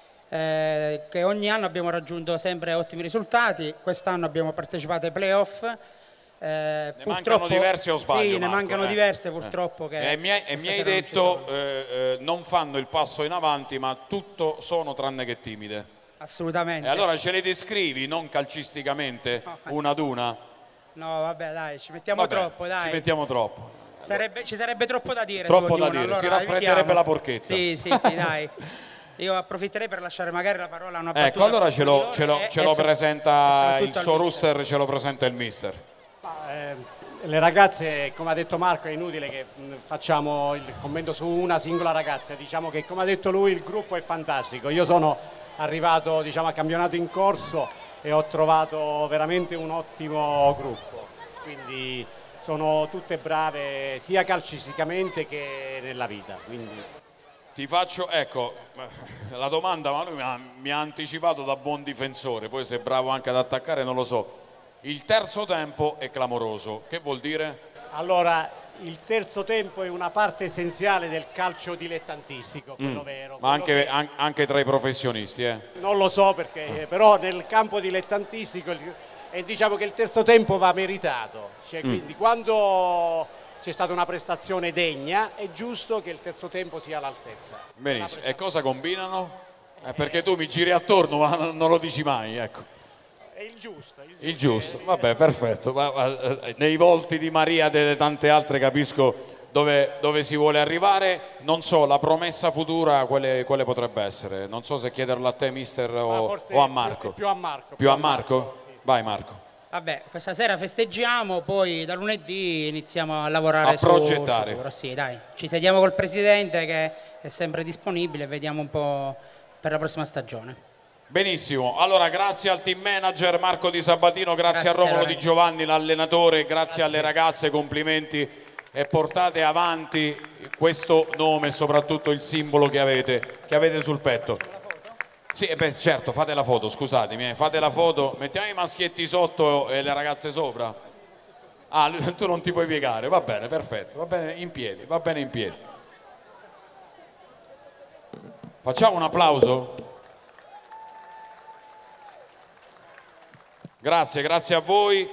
eh, che ogni anno abbiamo raggiunto sempre ottimi risultati. Quest'anno abbiamo partecipato ai playoff. Eh, ne purtroppo, mancano diverse o sbaglio? Sì, ne Marco, mancano eh. diverse purtroppo. Eh. Che e mi hai, e mi hai detto eh, eh, non fanno il passo in avanti, ma tutto sono tranne che timide. Assolutamente. E allora ce le descrivi, non calcisticamente, No. una ad una? No, vabbè, dai, ci mettiamo Vabbè, troppo, dai. Ci mettiamo troppo. Sarebbe, ci sarebbe troppo da dire. Troppo su ognuno, da dire, allora si raffredderebbe evitiamo. la porchetta. Sì, sì, sì, dai. Io approfitterei per lasciare magari la parola a una battuta. Ecco, allora ce lo, per ce lo, e- ce e lo so- presenta e il soprattutto suo al mister. roster, ce lo presenta il mister. Eh, le ragazze, come ha detto Marco, è inutile che mh, facciamo il commento su una singola ragazza. Diciamo che, come ha detto lui, il gruppo è fantastico. Io sono arrivato, diciamo, al campionato in corso e ho trovato veramente un ottimo gruppo. Quindi sono tutte brave sia calcisticamente che nella vita. Quindi... Ti faccio, ecco, la domanda, ma lui mi ha, mi ha anticipato da buon difensore, poi se è bravo anche ad attaccare non lo so. Il terzo tempo è clamoroso, che vuol dire? Allora, il terzo tempo è una parte essenziale del calcio dilettantistico, quello Mm, vero. ma quello anche, che- an- anche tra i professionisti, eh? Non lo so perché, eh, però nel campo dilettantistico il- e diciamo che il terzo tempo va meritato. Cioè, Mm. quindi quando c'è stata una prestazione degna è giusto che il terzo tempo sia all'altezza. Benissimo, e cosa combinano? Eh, perché tu mi giri attorno ma non non lo dici mai, ecco. È il giusto. Il giusto. Il giusto, vabbè, perfetto. Ma- ma, eh, Nei volti di Maria e delle tante altre capisco dove, dove si vuole arrivare. Non so, la promessa futura quale, quale potrebbe essere? Non so se chiederlo a te, mister, Ma o, forse o a più- Marco. più a Marco, Più a Marco? Vai Marco. Vabbè, questa sera festeggiamo, poi da lunedì iniziamo a lavorare A su- progettare. sul futuro. Sì, dai. Ci sediamo col presidente che è sempre disponibile e vediamo un po' per la prossima stagione. Benissimo, allora grazie al team manager Marco Di Sabatino, grazie, Grazie a a te, Romolo Di Lorenzo. Giovanni, l'allenatore, grazie, alle ragazze, complimenti e portate avanti questo nome e soprattutto il simbolo che avete, che avete sul petto. Sì, eh beh, certo, fate la foto, scusatemi, eh, fate la foto, mettiamo i maschietti sotto e le ragazze sopra. Ah, tu non ti puoi piegare, va bene, perfetto, va bene in piedi, va bene in piedi. Facciamo un applauso? Grazie, grazie a voi.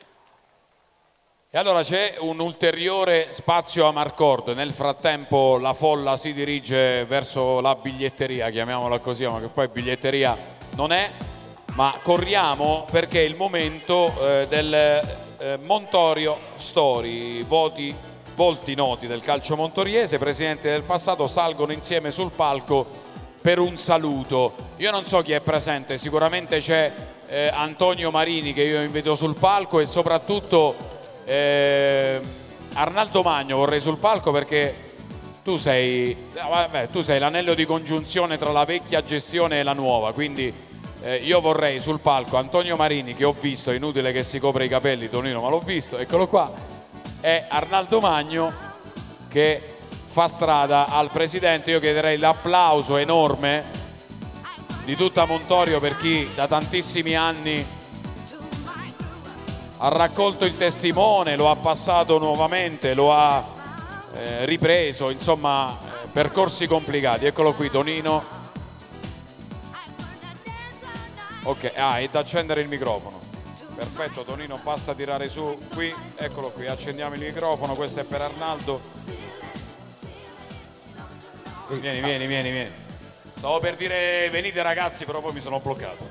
E allora c'è un ulteriore spazio a Marcord. Nel frattempo la folla si dirige verso la biglietteria, chiamiamola così, ma che poi biglietteria non è, ma corriamo perché è il momento eh, del eh, Montorio Story, voti, volti noti del calcio montoriese, presidenti del passato, salgono insieme sul palco per un saluto. Io non so chi è presente, sicuramente c'è eh, Antonio Marini che io invito sul palco e soprattutto eh, Arnaldo Magno vorrei sul palco perché tu sei, eh, vabbè, tu sei l'anello di congiunzione tra la vecchia gestione e la nuova, quindi eh, io vorrei sul palco Antonio Marini che ho visto, è inutile che si copre i capelli Tonino, ma l'ho visto, eccolo qua, e Arnaldo Magno che fa strada al presidente. Io chiederei l'applauso enorme di tutta Montorio per chi da tantissimi anni ha raccolto il testimone, lo ha passato nuovamente, lo ha eh, ripreso, insomma eh, percorsi complicati. Eccolo qui Tonino. Ok, ah, è da accendere il microfono. Perfetto Tonino, basta tirare su qui, eccolo qui, accendiamo il microfono, questo è per Arnaldo. Vieni, vieni, vieni, vieni. Stavo per dire venite ragazzi, però poi mi sono bloccato.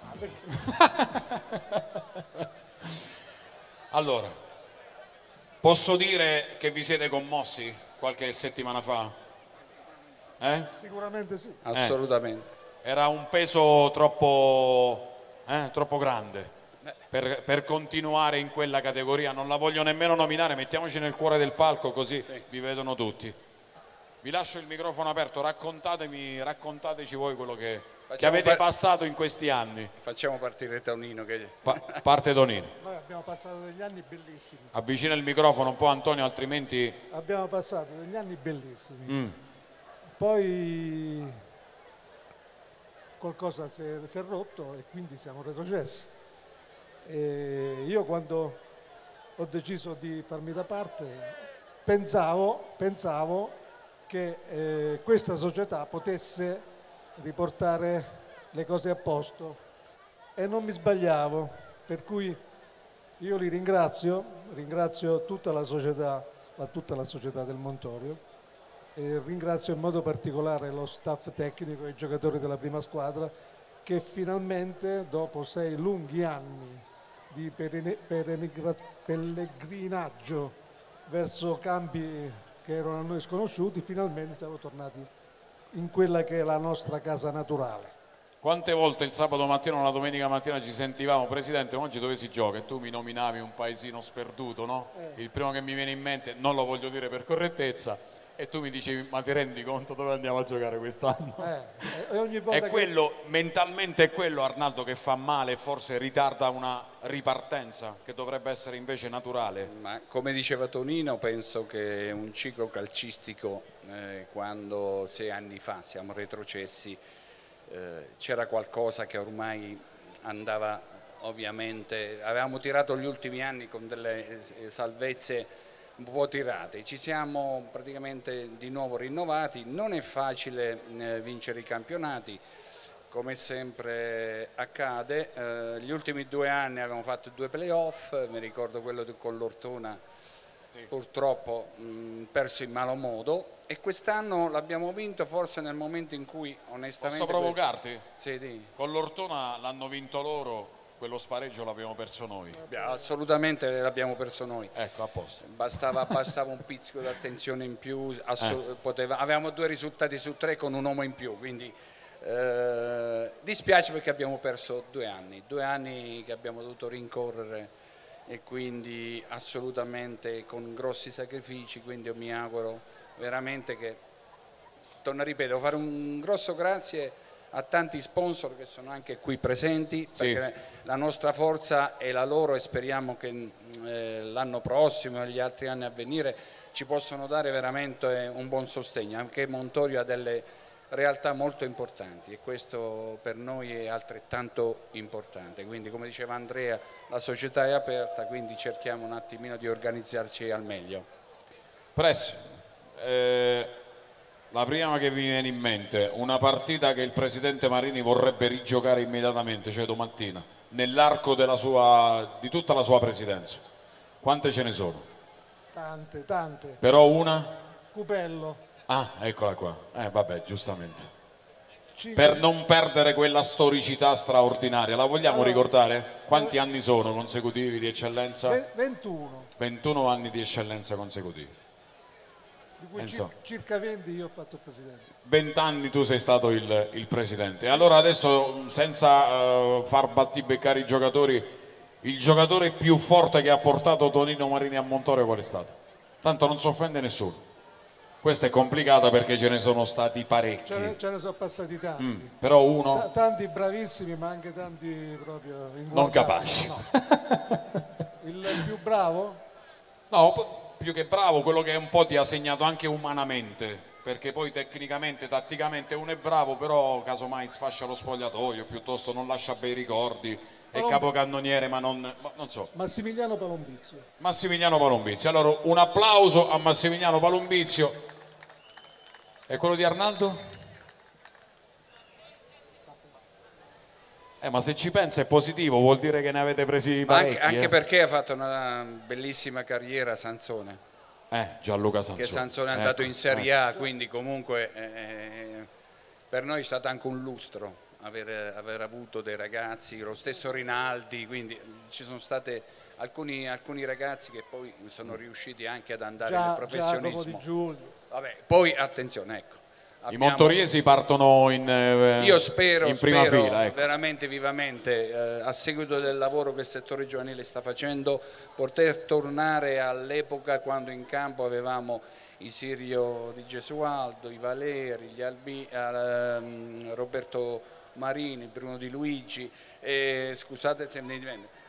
Allora, posso dire che vi siete commossi qualche settimana fa? Eh? Sicuramente sì. Assolutamente. Eh, era un peso troppo, eh, troppo grande per, per continuare in quella categoria. Non la voglio nemmeno nominare, mettiamoci nel cuore del palco così sì. Vi vedono tutti. Vi lascio il microfono aperto, raccontatemi, raccontateci voi quello che, che avete par- passato in questi anni. Facciamo partire Tonino. Che... Pa- parte Tonino. Noi abbiamo passato degli anni bellissimi. Avvicina il microfono un po' Antonio, altrimenti... Abbiamo passato degli anni bellissimi. Mm. Poi qualcosa si è, si è rotto e quindi siamo retrocessi. E io quando ho deciso di farmi da parte pensavo, pensavo che eh, questa società potesse riportare le cose a posto e non mi sbagliavo, per cui io li ringrazio, ringrazio tutta la società, a tutta la società del Montorio e ringrazio in modo particolare lo staff tecnico e i giocatori della prima squadra che finalmente dopo sei lunghi anni di pellegrinaggio verso campi che erano a noi sconosciuti, finalmente siamo tornati in quella che è la nostra casa naturale. Quante volte il sabato mattina o la domenica mattina ci sentivamo, Presidente, oggi dove si gioca? E tu mi nominavi un paesino sperduto, no? Eh. Il primo che mi viene in mente, non lo voglio dire per correttezza, e tu mi dicevi, ma ti rendi conto dove andiamo a giocare quest'anno? Eh. E ogni volta è che... quello, mentalmente è quello, Arnaldo, che fa male e forse ritarda una ripartenza che dovrebbe essere invece naturale. Ma come diceva Tonino, penso che un ciclo calcistico, eh, quando sei anni fa siamo retrocessi, eh, c'era qualcosa che ormai andava, ovviamente, avevamo tirato gli ultimi anni con delle salvezze un po' tirate, ci siamo praticamente di nuovo rinnovati, non è facile eh, vincere i campionati, come sempre accade, eh, gli ultimi due anni abbiamo fatto due playoff, mi ricordo quello con l'Ortona, sì. Purtroppo mh, perso in malo modo, e quest'anno l'abbiamo vinto forse nel momento in cui onestamente... Posso provocarti? Sì, sì. Con l'Ortona l'hanno vinto loro, quello spareggio l'abbiamo perso noi. Assolutamente l'abbiamo perso noi. Ecco, a posto. Bastava, bastava un pizzico di attenzione in più, eh. poteva, avevamo due risultati su tre con un uomo in più, quindi eh, dispiace perché abbiamo perso due anni, due anni che abbiamo dovuto rincorrere e quindi assolutamente con grossi sacrifici, quindi io mi auguro veramente che, torno a ripetere, fare un grosso grazie a tanti sponsor che sono anche qui presenti, perché sì. La nostra forza è la loro e speriamo che eh, l'anno prossimo e gli altri anni a venire ci possano dare veramente un buon sostegno. Anche Montorio ha delle realtà molto importanti e questo per noi è altrettanto importante, quindi come diceva Andrea la società è aperta, quindi cerchiamo un attimino di organizzarci al meglio. Press, eh... la prima che mi viene in mente, una partita che il Presidente Marini vorrebbe rigiocare immediatamente, cioè domattina, nell'arco di tutta la sua presidenza. Quante ce ne sono? Tante, tante. Però una? Cupello. Ah, eccola qua. Eh, vabbè, giustamente. Cinque. Per non perdere quella storicità straordinaria, la vogliamo allora, ricordare? Quanti eh, anni sono consecutivi di eccellenza? ventuno. ventuno anni di eccellenza consecutivi. Di cui circa, circa venti io ho fatto il presidente. vent'anni tu sei stato il, il presidente. Allora adesso, senza uh, far battibeccare i giocatori, il giocatore più forte che ha portato Tonino Marini a Montorio qual è stato? Tanto non si offende nessuno. Questa è complicata perché ce ne sono stati parecchi. Ce ne, ce ne sono passati tanti. Mm, però uno... T tanti bravissimi ma anche tanti proprio... non capaci. No. Il più bravo? No, più che bravo, quello che un po' ti ha segnato anche umanamente, perché poi tecnicamente, tatticamente uno è bravo, però casomai sfascia lo spogliatoio, piuttosto non lascia bei ricordi, è Palom... capocannoniere ma non, ma non so. Massimiliano Palombizio. Massimiliano Palombizio, allora un applauso a Massimiliano Palombizio. E quello di Arnaldo? Eh, ma se ci pensa è positivo, vuol dire che ne avete presi parecchi. Anche, anche eh. perché ha fatto una bellissima carriera Sansone. Eh, Gianluca Sansone. Che Sansone è andato ecco, in Serie A, ecco. Quindi comunque eh, per noi è stato anche un lustro aver, aver avuto dei ragazzi, lo stesso Rinaldi, quindi ci sono stati alcuni, alcuni ragazzi che poi sono riusciti anche ad andare Già, nel professionismo. Di Giulio. Vabbè, poi attenzione, ecco. Abbiamo... I montoriesi partono in, eh, Io spero, in prima spero fila, ecco. veramente vivamente, eh, a seguito del lavoro che il settore giovanile sta facendo, poter tornare all'epoca quando in campo avevamo i Sirio di Gesualdo, i Valeri, gli Albi, eh, Roberto Marini, Bruno Di Luigi, eh, scusate se ne diventa.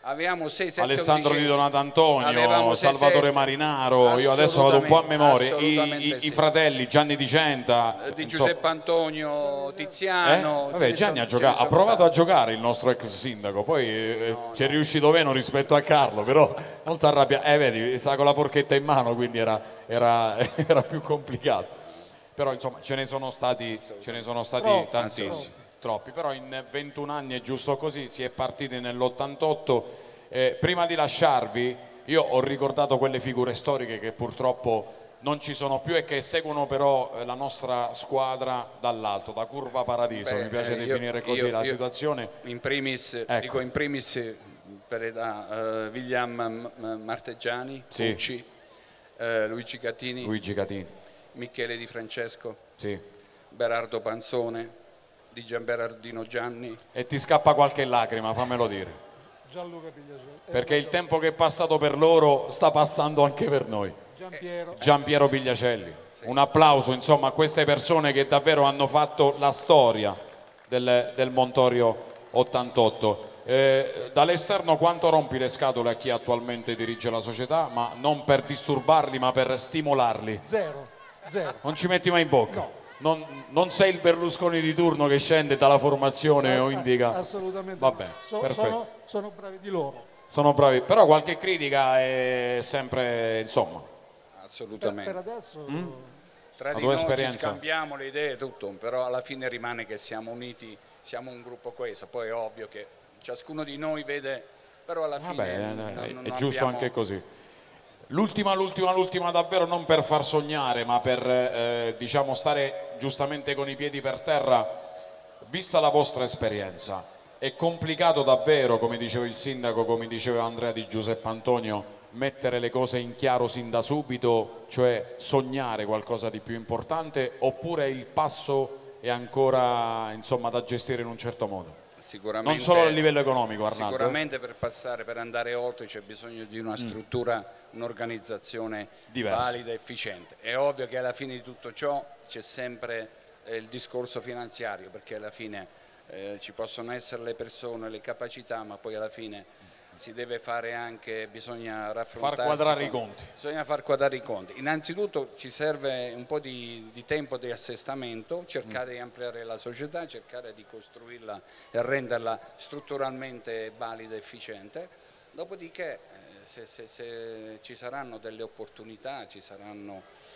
avevamo sei sette Alessandro Di Donato Antonio, avevamo sei, Salvatore sette. Marinaro, io adesso vado un po' a memoria, I, i, sì. i fratelli Gianni Di Centa, di so. Giuseppe Antonio, Tiziano. Eh? Vabbè, Gianni ha, giocato, ha provato a giocare il nostro ex sindaco, poi eh, no, ci è no. riuscito meno rispetto a Carlo, però molto arrabbiato, eh vedi, sa con la porchetta in mano, quindi era, era, era più complicato, però insomma ce ne sono stati, ce ne sono stati oh, tantissimi. Troppi, però in ventuno anni è giusto così, si è partiti nell'ottantotto. Eh, prima di lasciarvi io ho ricordato quelle figure storiche che purtroppo non ci sono più e che seguono però eh, la nostra squadra dall'alto, da Curva Paradiso. Beh, mi piace eh, definire io, così io, la io, situazione. In primis, ecco. dico in primis per età, uh, William Marteggiani, sì. Pucci, uh, Luigi Catini, Luigi Catini, Michele Di Francesco, sì. Berardo Panzone, di Gianberardino Gianni. E ti scappa qualche lacrima, fammelo dire. Gianluca Pigliacelli. Perché il tempo che è passato per loro sta passando anche per noi. Giampiero, Giampiero Pigliacelli. Sì. Un applauso insomma a queste persone che davvero hanno fatto la storia del, del Montorio ottantotto. Eh, dall'esterno quanto rompi le scatole a chi attualmente dirige la società, ma non per disturbarli ma per stimolarli? Zero, zero. Non ci metti mai in bocca? No. Non, non sei il Berlusconi di turno che scende dalla formazione o indica? Assolutamente. Vabbè, so, sono, sono bravi di loro. Sono bravi, però qualche critica è sempre, insomma. Assolutamente. Per, per adesso... Mm? Tra di noi ci scambiamo le idee e tutto, però alla fine rimane che siamo uniti, siamo un gruppo coeso. Poi è ovvio che ciascuno di noi vede, però alla fine... Vabbè, non, è, non è giusto abbiamo... anche così. L'ultima, l'ultima, l'ultima davvero non per far sognare, ma per eh, diciamo stare giustamente con i piedi per terra, vista la vostra esperienza, è complicato davvero, come diceva il sindaco, come diceva Andrea Di Giuseppe Antonio, mettere le cose in chiaro sin da subito, cioè sognare qualcosa di più importante, oppure il passo è ancora insomma da gestire in un certo modo? Sicuramente, non solo a livello economico, Arnaldo. Sicuramente per passare, per andare oltre c'è bisogno di una struttura, mm. un'organizzazione valida e efficiente. È ovvio che alla fine di tutto ciò c'è sempre eh, il discorso finanziario, perché alla fine eh, ci possono essere le persone, le capacità, ma poi alla fine si deve fare anche, bisogna raffrontarsi, far quadrare con, i conti. Bisogna far quadrare i conti. Innanzitutto ci serve un po' di, di tempo di assestamento, cercare mm. di ampliare la società, cercare di costruirla e renderla strutturalmente valida e efficiente. Dopodiché eh, se, se, se ci saranno delle opportunità, ci saranno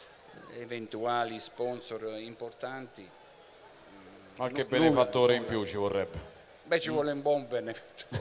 eventuali sponsor importanti. Qualche benefattore in più ci vorrebbe. Beh, ci vuole un buon beneficio.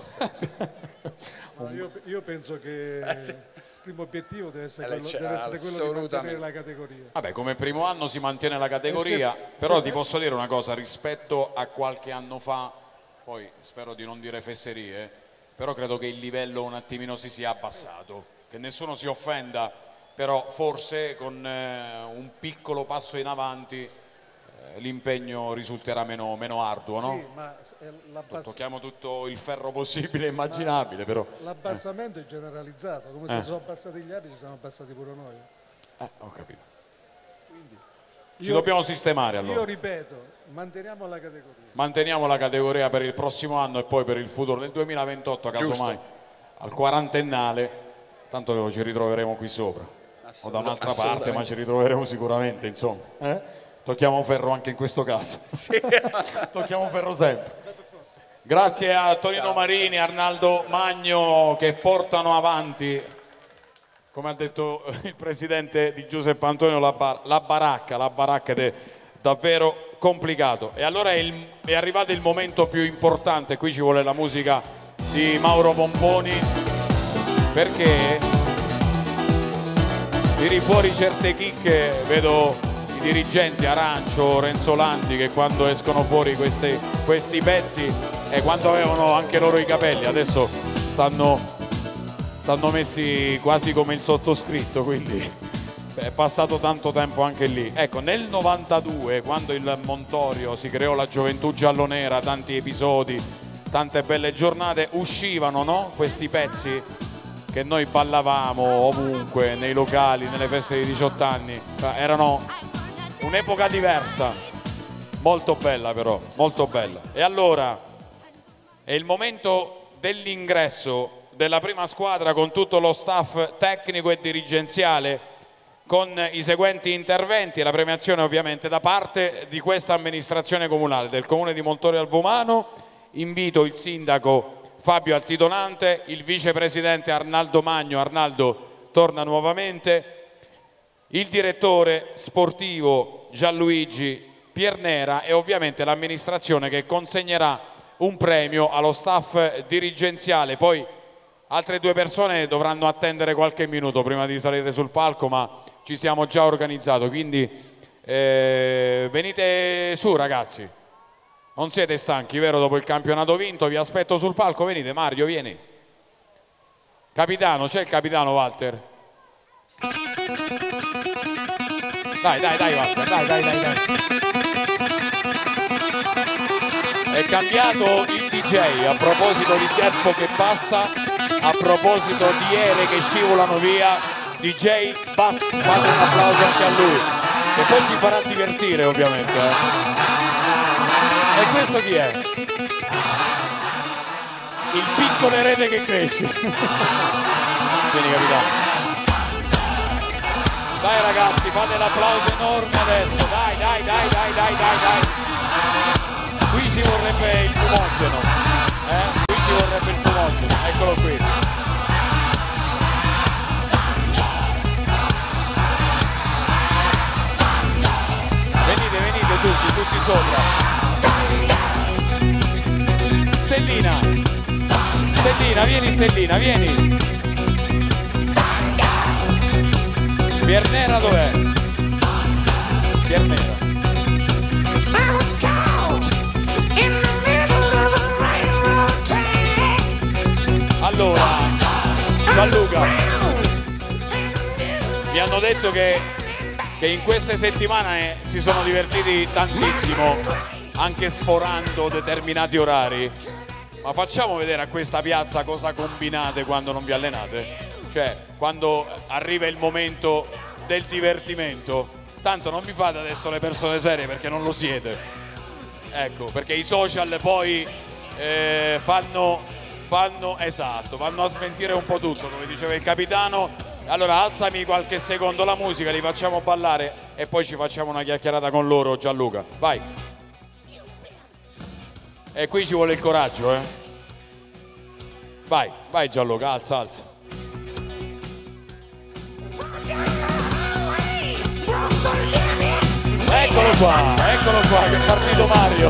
Ma io, io penso che il primo obiettivo deve essere quello, deve essere quello di mantenere la categoria. Vabbè, come primo anno si mantiene la categoria, se, però se ti posso dire una cosa, rispetto a qualche anno fa, poi spero di non dire fesserie, però credo che il livello un attimino si sia abbassato, che nessuno si offenda, però forse con eh, un piccolo passo in avanti l'impegno risulterà meno, meno arduo, no? Sì, ma tocchiamo tutto il ferro possibile e immaginabile, però l'abbassamento eh. è generalizzato, come se eh. sono abbassati gli altri ci siamo abbassati pure noi. Eh, ho capito. Quindi, ci io, dobbiamo sistemare allora. Io ripeto, manteniamo la categoria. Manteniamo la categoria per il prossimo anno e poi per il futuro del duemilaventotto, casomai al quarantennale, tanto ci ritroveremo qui sopra o da un'altra parte, ma ci ritroveremo sicuramente, insomma. Eh? Tocchiamo ferro anche in questo caso. Sì. Tocchiamo ferro sempre. Grazie a Tonino Ciao. Marini, Arnaldo Magno che portano avanti, come ha detto il presidente Di Giuseppe Antonio, la, bar la baracca, la baracca ed è davvero complicato. E allora è, il, è arrivato il momento più importante, qui ci vuole la musica di Mauro Pomponi, perché tiri fuori certe chicche, vedo dirigenti Arancio, Renzolandi che quando escono fuori questi, questi pezzi e quando avevano anche loro i capelli adesso stanno, stanno messi quasi come il sottoscritto, quindi è passato tanto tempo anche lì. Ecco, nel novantadue quando il Montorio si creò la Gioventù Giallonera, tanti episodi, tante belle giornate, uscivano, no? Questi pezzi che noi ballavamo ovunque, nei locali, nelle feste di diciotto anni, erano un'epoca diversa, molto bella però, molto bella. E allora è il momento dell'ingresso, della prima squadra con tutto lo staff tecnico e dirigenziale, con i seguenti interventi e la premiazione ovviamente da parte di questa amministrazione comunale del comune di Montorio al Vomano. Invito il sindaco Fabio Altidonante, il vicepresidente Arnaldo Magno, Arnaldo torna nuovamente, il direttore sportivo Gianluigi Piernera e ovviamente l'amministrazione che consegnerà un premio allo staff dirigenziale. Poi altre due persone dovranno attendere qualche minuto prima di salire sul palco, ma ci siamo già organizzati, quindi eh, venite su ragazzi, non siete stanchi, vero? Dopo il campionato vinto vi aspetto sul palco, venite. Mario, vieni. Capitano, c'è il capitano Walter? Dai, dai, dai Walter, dai, dai, dai, dai. È cambiato il D J, a proposito di tempo che passa, a proposito di ere che scivolano via, D J Bass, fate un applauso anche a lui, che poi ci farà divertire ovviamente. Eh. E questo chi è? Il piccolo erede che cresce. Vieni capitano. Dai ragazzi, fate l'applauso enorme adesso, dai, dai, dai, dai, dai, dai, dai. Qui ci vorrebbe il fumogeno, eh? Qui ci vorrebbe il fumogeno, eccolo qui. Venite, venite tutti, tutti sopra. Stellina, Stellina, vieni Stellina, vieni. Piernera dov'è? Piernera. Allora, Gianluca, mi hanno detto che, che in queste settimane si sono divertiti tantissimo, anche sforando determinati orari. Ma facciamo vedere a questa piazza cosa combinate quando non vi allenate? Cioè, quando arriva il momento del divertimento. Tanto non vi fate adesso le persone serie perché non lo siete. Ecco, perché i social poi eh, fanno, fanno, esatto, vanno a smentire un po' tutto, come diceva il capitano. Allora alzami qualche secondo la musica, li facciamo ballare e poi ci facciamo una chiacchierata con loro, Gianluca. Vai. E qui ci vuole il coraggio, eh. Vai, vai Gianluca, alza, alza. Eccolo qua, eccolo qua, che partito Mario.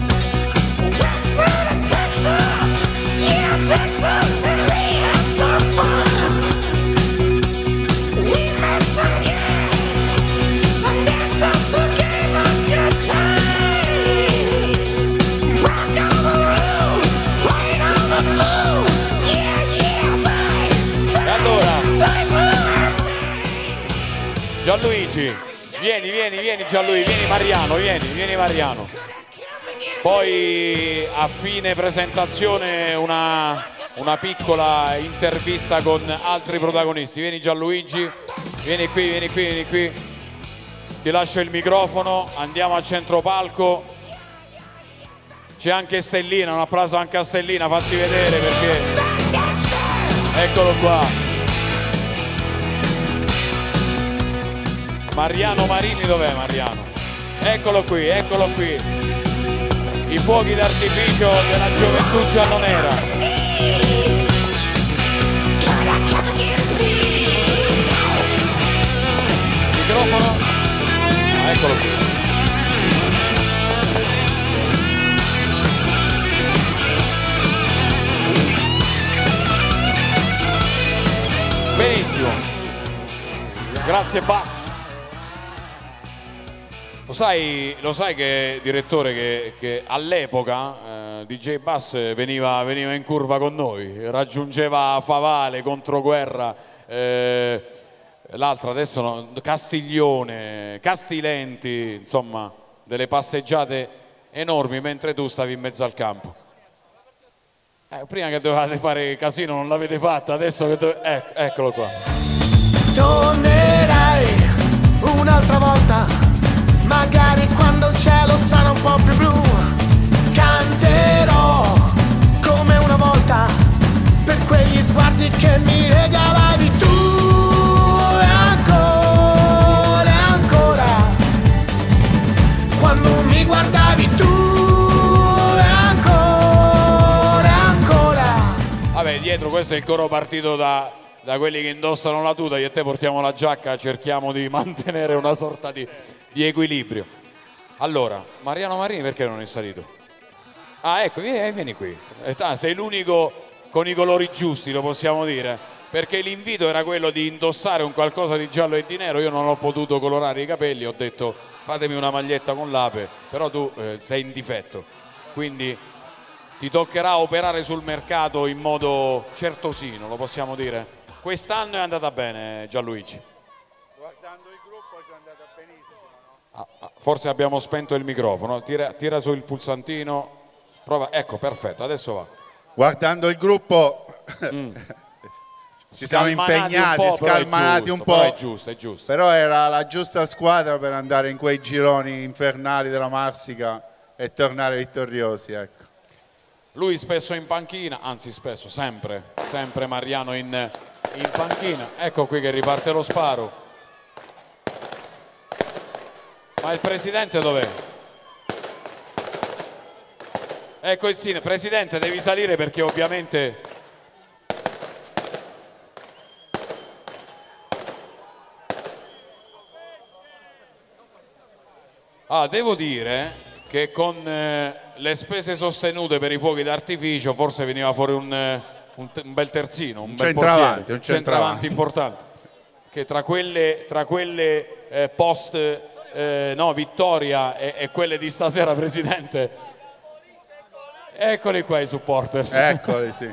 Gianluigi, vieni, vieni, vieni Gianluigi, vieni Mariano, vieni, vieni Mariano. Poi a fine presentazione una, una piccola intervista con altri protagonisti. Vieni Gianluigi, vieni qui, vieni qui, vieni qui. Ti lascio il microfono, andiamo al centro palco. C'è anche Stellina, un applauso anche a Stellina, fatti vedere perché... Eccolo qua. Mariano Marini, dov'è Mariano? Eccolo qui, eccolo qui. I fuochi d'artificio della gioventù giallonera. Microfono? Ah, eccolo qui. Benissimo. Grazie Bass. Lo sai, lo sai che, direttore, che, che all'epoca eh, D J Bass veniva, veniva in curva con noi, raggiungeva Favale, Controguerra, eh, l'altra adesso no, Castiglione, Castilenti, insomma delle passeggiate enormi mentre tu stavi in mezzo al campo. Eh, prima che dovevate fare casino non l'avete fatto, adesso che dove... eh, eccolo qua. Tornerai un'altra volta, magari quando il cielo sarà un po' più blu. Canterò come una volta per quegli sguardi che mi regalavi tu. E ancora, e ancora, quando mi guardavi tu. E ancora, e ancora. Vabbè, dietro questo è il coro partito da, da quelli che indossano la tuta. Io e te portiamo la giacca, cerchiamo di mantenere una sorta di, di equilibrio. Allora, Mariano Marini perché non è salito? Ah, ecco, vieni, vieni qui. Ah, sei l'unico con i colori giusti, lo possiamo dire, perché l'invito era quello di indossare un qualcosa di giallo e di nero. Io non ho potuto colorare i capelli, ho detto fatemi una maglietta con l'ape, però tu eh, sei in difetto, quindi ti toccherà operare sul mercato in modo certosino, lo possiamo dire. Quest'anno è andata bene, Gianluigi. Guardando il gruppo è andata benissimo, no? Ah, ah, forse abbiamo spento il microfono, tira, tira su il pulsantino, prova, ecco, perfetto, adesso va. Guardando il gruppo mm. ci siamo impegnati, un po', scalmanati un po', però è giusto, è giusto. Però era la giusta squadra per andare in quei gironi infernali della Marsica e tornare vittoriosi, ecco. Lui spesso in panchina, anzi spesso, sempre, sempre Mariano in, in panchina. Ecco qui che riparte lo sparo. Ma il presidente dov'è? Ecco il Sine, presidente devi salire perché ovviamente... Ah, devo dire che con eh, le spese sostenute per i fuochi d'artificio forse veniva fuori un, eh, un, un bel terzino, un, un bel centravanti, portiere, un centravanti importante, che tra quelle, tra quelle eh, post eh, no, vittoria e, e quelle di stasera, presidente, eccoli qua i supporters. Eccoli, sì.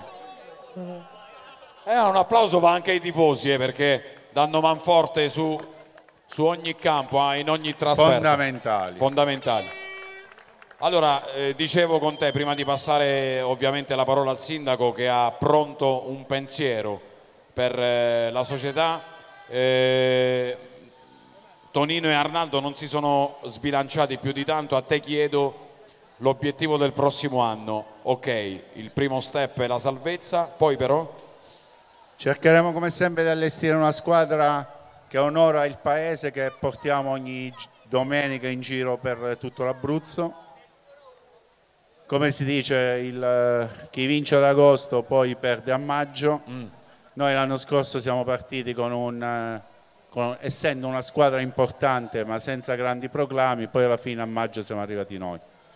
Eh, un applauso va anche ai tifosi, eh, perché danno manforte su, su ogni campo, eh, in ogni trasferta. Fondamentali. Fondamentali. Allora, eh, dicevo con te, prima di passare ovviamente la parola al sindaco che ha pronto un pensiero per eh, la società, eh, Tonino e Arnaldo non si sono sbilanciati più di tanto, a te chiedo l'obiettivo del prossimo anno. Ok, il primo step è la salvezza, poi però? Cercheremo come sempre di allestire una squadra che onora il paese, che portiamo ogni domenica in giro per tutto l'Abruzzo. Come si dice, il, chi vince ad agosto poi perde a maggio. Mm. Noi l'anno scorso siamo partiti con un, con, essendo una squadra importante ma senza grandi proclami, poi alla fine a maggio siamo arrivati noi.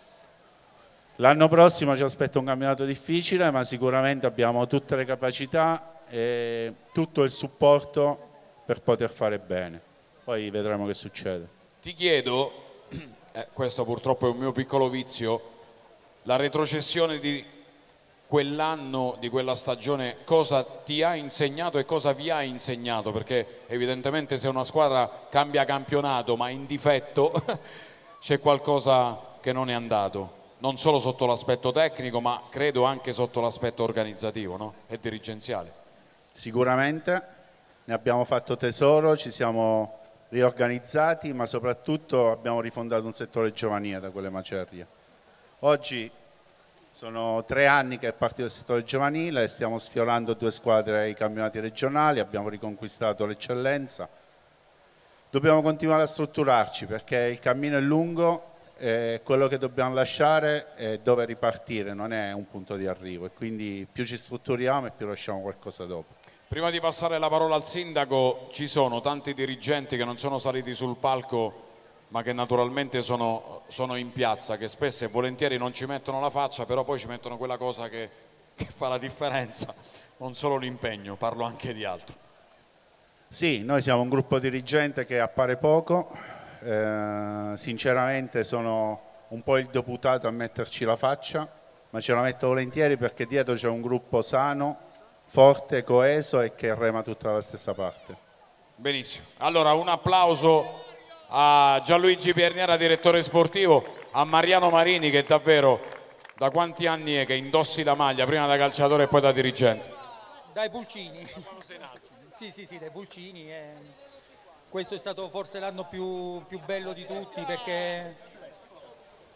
L'anno prossimo ci aspetta un campionato difficile, ma sicuramente abbiamo tutte le capacità e tutto il supporto per poter fare bene. Poi vedremo che succede. Ti chiedo, eh, questo purtroppo è un mio piccolo vizio, la retrocessione di quell'anno, di quella stagione, cosa ti ha insegnato e cosa vi ha insegnato? Perché evidentemente se una squadra cambia campionato ma in difetto c'è qualcosa che non è andato, non solo sotto l'aspetto tecnico ma credo anche sotto l'aspetto organizzativo, no? E dirigenziale. Sicuramente ne abbiamo fatto tesoro, ci siamo riorganizzati, ma soprattutto abbiamo rifondato un settore giovanile da quelle macerie. Oggi sono tre anni che è partito il settore giovanile, stiamo sfiorando due squadre ai campionati regionali, abbiamo riconquistato l'eccellenza. Dobbiamo continuare a strutturarci perché il cammino è lungo, eh, quello che dobbiamo lasciare è dove ripartire, non è un punto di arrivo, e quindi più ci strutturiamo e più lasciamo qualcosa dopo. Prima di passare la parola al sindaco, ci sono tanti dirigenti che non sono saliti sul palco ma che naturalmente sono, sono in piazza, che spesso e volentieri non ci mettono la faccia, però poi ci mettono quella cosa che, che fa la differenza, non solo l'impegno, parlo anche di altro. Sì, noi siamo un gruppo dirigente che appare poco, eh, sinceramente sono un po' il deputato a metterci la faccia, ma ce la metto volentieri perché dietro c'è un gruppo sano, forte, coeso e che rema tutta dalla stessa parte. Benissimo, allora un applauso a Gianluigi Pierniera, direttore sportivo, a Mariano Marini, che davvero da quanti anni è che indossi la maglia, prima da calciatore e poi da dirigente? Dai Pulcini. Sì, sì, sì, dai Pulcini. Eh. Questo è stato forse l'anno più, più bello di tutti perché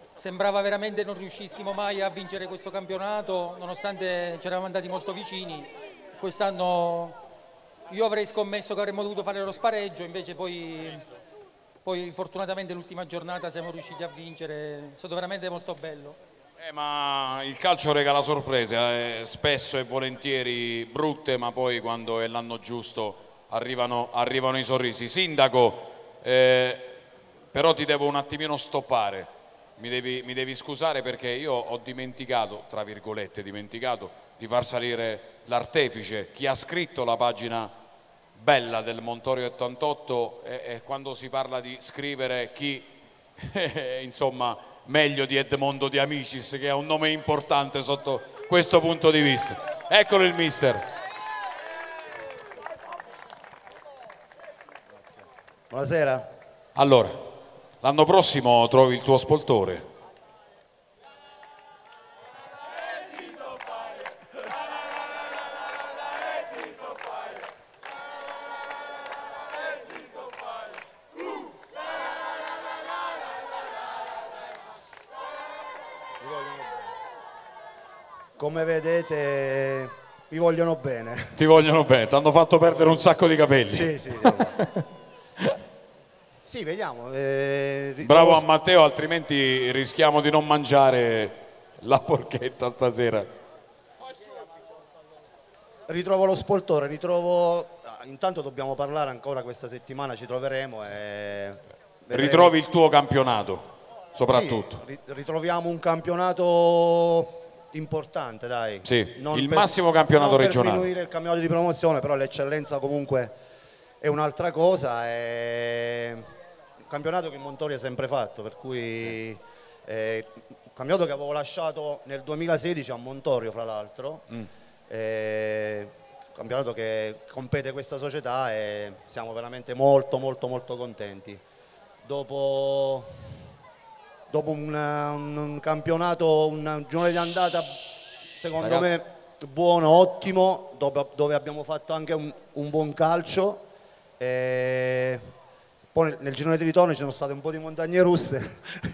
sembrava veramente non riuscissimo mai a vincere questo campionato, nonostante ci eravamo andati molto vicini. Quest'anno io avrei scommesso che avremmo dovuto fare lo spareggio, invece poi, poi fortunatamente l'ultima giornata siamo riusciti a vincere, è stato veramente molto bello. Eh, ma il calcio regala sorprese, eh, spesso e volentieri brutte, ma poi quando è l'anno giusto arrivano, arrivano i sorrisi. Sindaco, eh, però ti devo un attimino stoppare, mi devi, mi devi scusare perché io ho dimenticato, tra virgolette dimenticato, di far salire l'artefice, chi ha scritto la pagina bella del Montorio ottantotto, e, e quando si parla di scrivere chi, insomma, meglio di Edmondo De Amicis, che ha un nome importante sotto questo punto di vista. Eccolo il mister. Buonasera. Allora, l'anno prossimo trovi il tuo spoltore. Come vedete vi vogliono bene. Ti vogliono bene, ti hanno fatto perdere un sacco di capelli. Sì, sì, sì. Sì, vediamo. Eh, Bravo a Matteo, altrimenti rischiamo di non mangiare la porchetta stasera. Ritrovo lo spoltore, ritrovo... Intanto dobbiamo parlare ancora questa settimana, ci troveremo e... vedremo. Ritrovi il tuo campionato, soprattutto. Sì, ritroviamo un campionato importante, dai. Sì, non il per, massimo campionato non regionale. Per sminuire il campionato di promozione, però l'eccellenza comunque è un'altra cosa. È un campionato che Montorio ha sempre fatto, per cui è un campionato che avevo lasciato nel duemilasedici a Montorio, fra l'altro. Mm. È un campionato che compete questa società e siamo veramente molto molto molto contenti. Dopo Dopo un, un, un campionato, un girone di andata secondo Ragazzi. me buono, ottimo, dove, dove abbiamo fatto anche un, un buon calcio. E poi nel, nel girone di ritorno ci sono state un po' di montagne russe,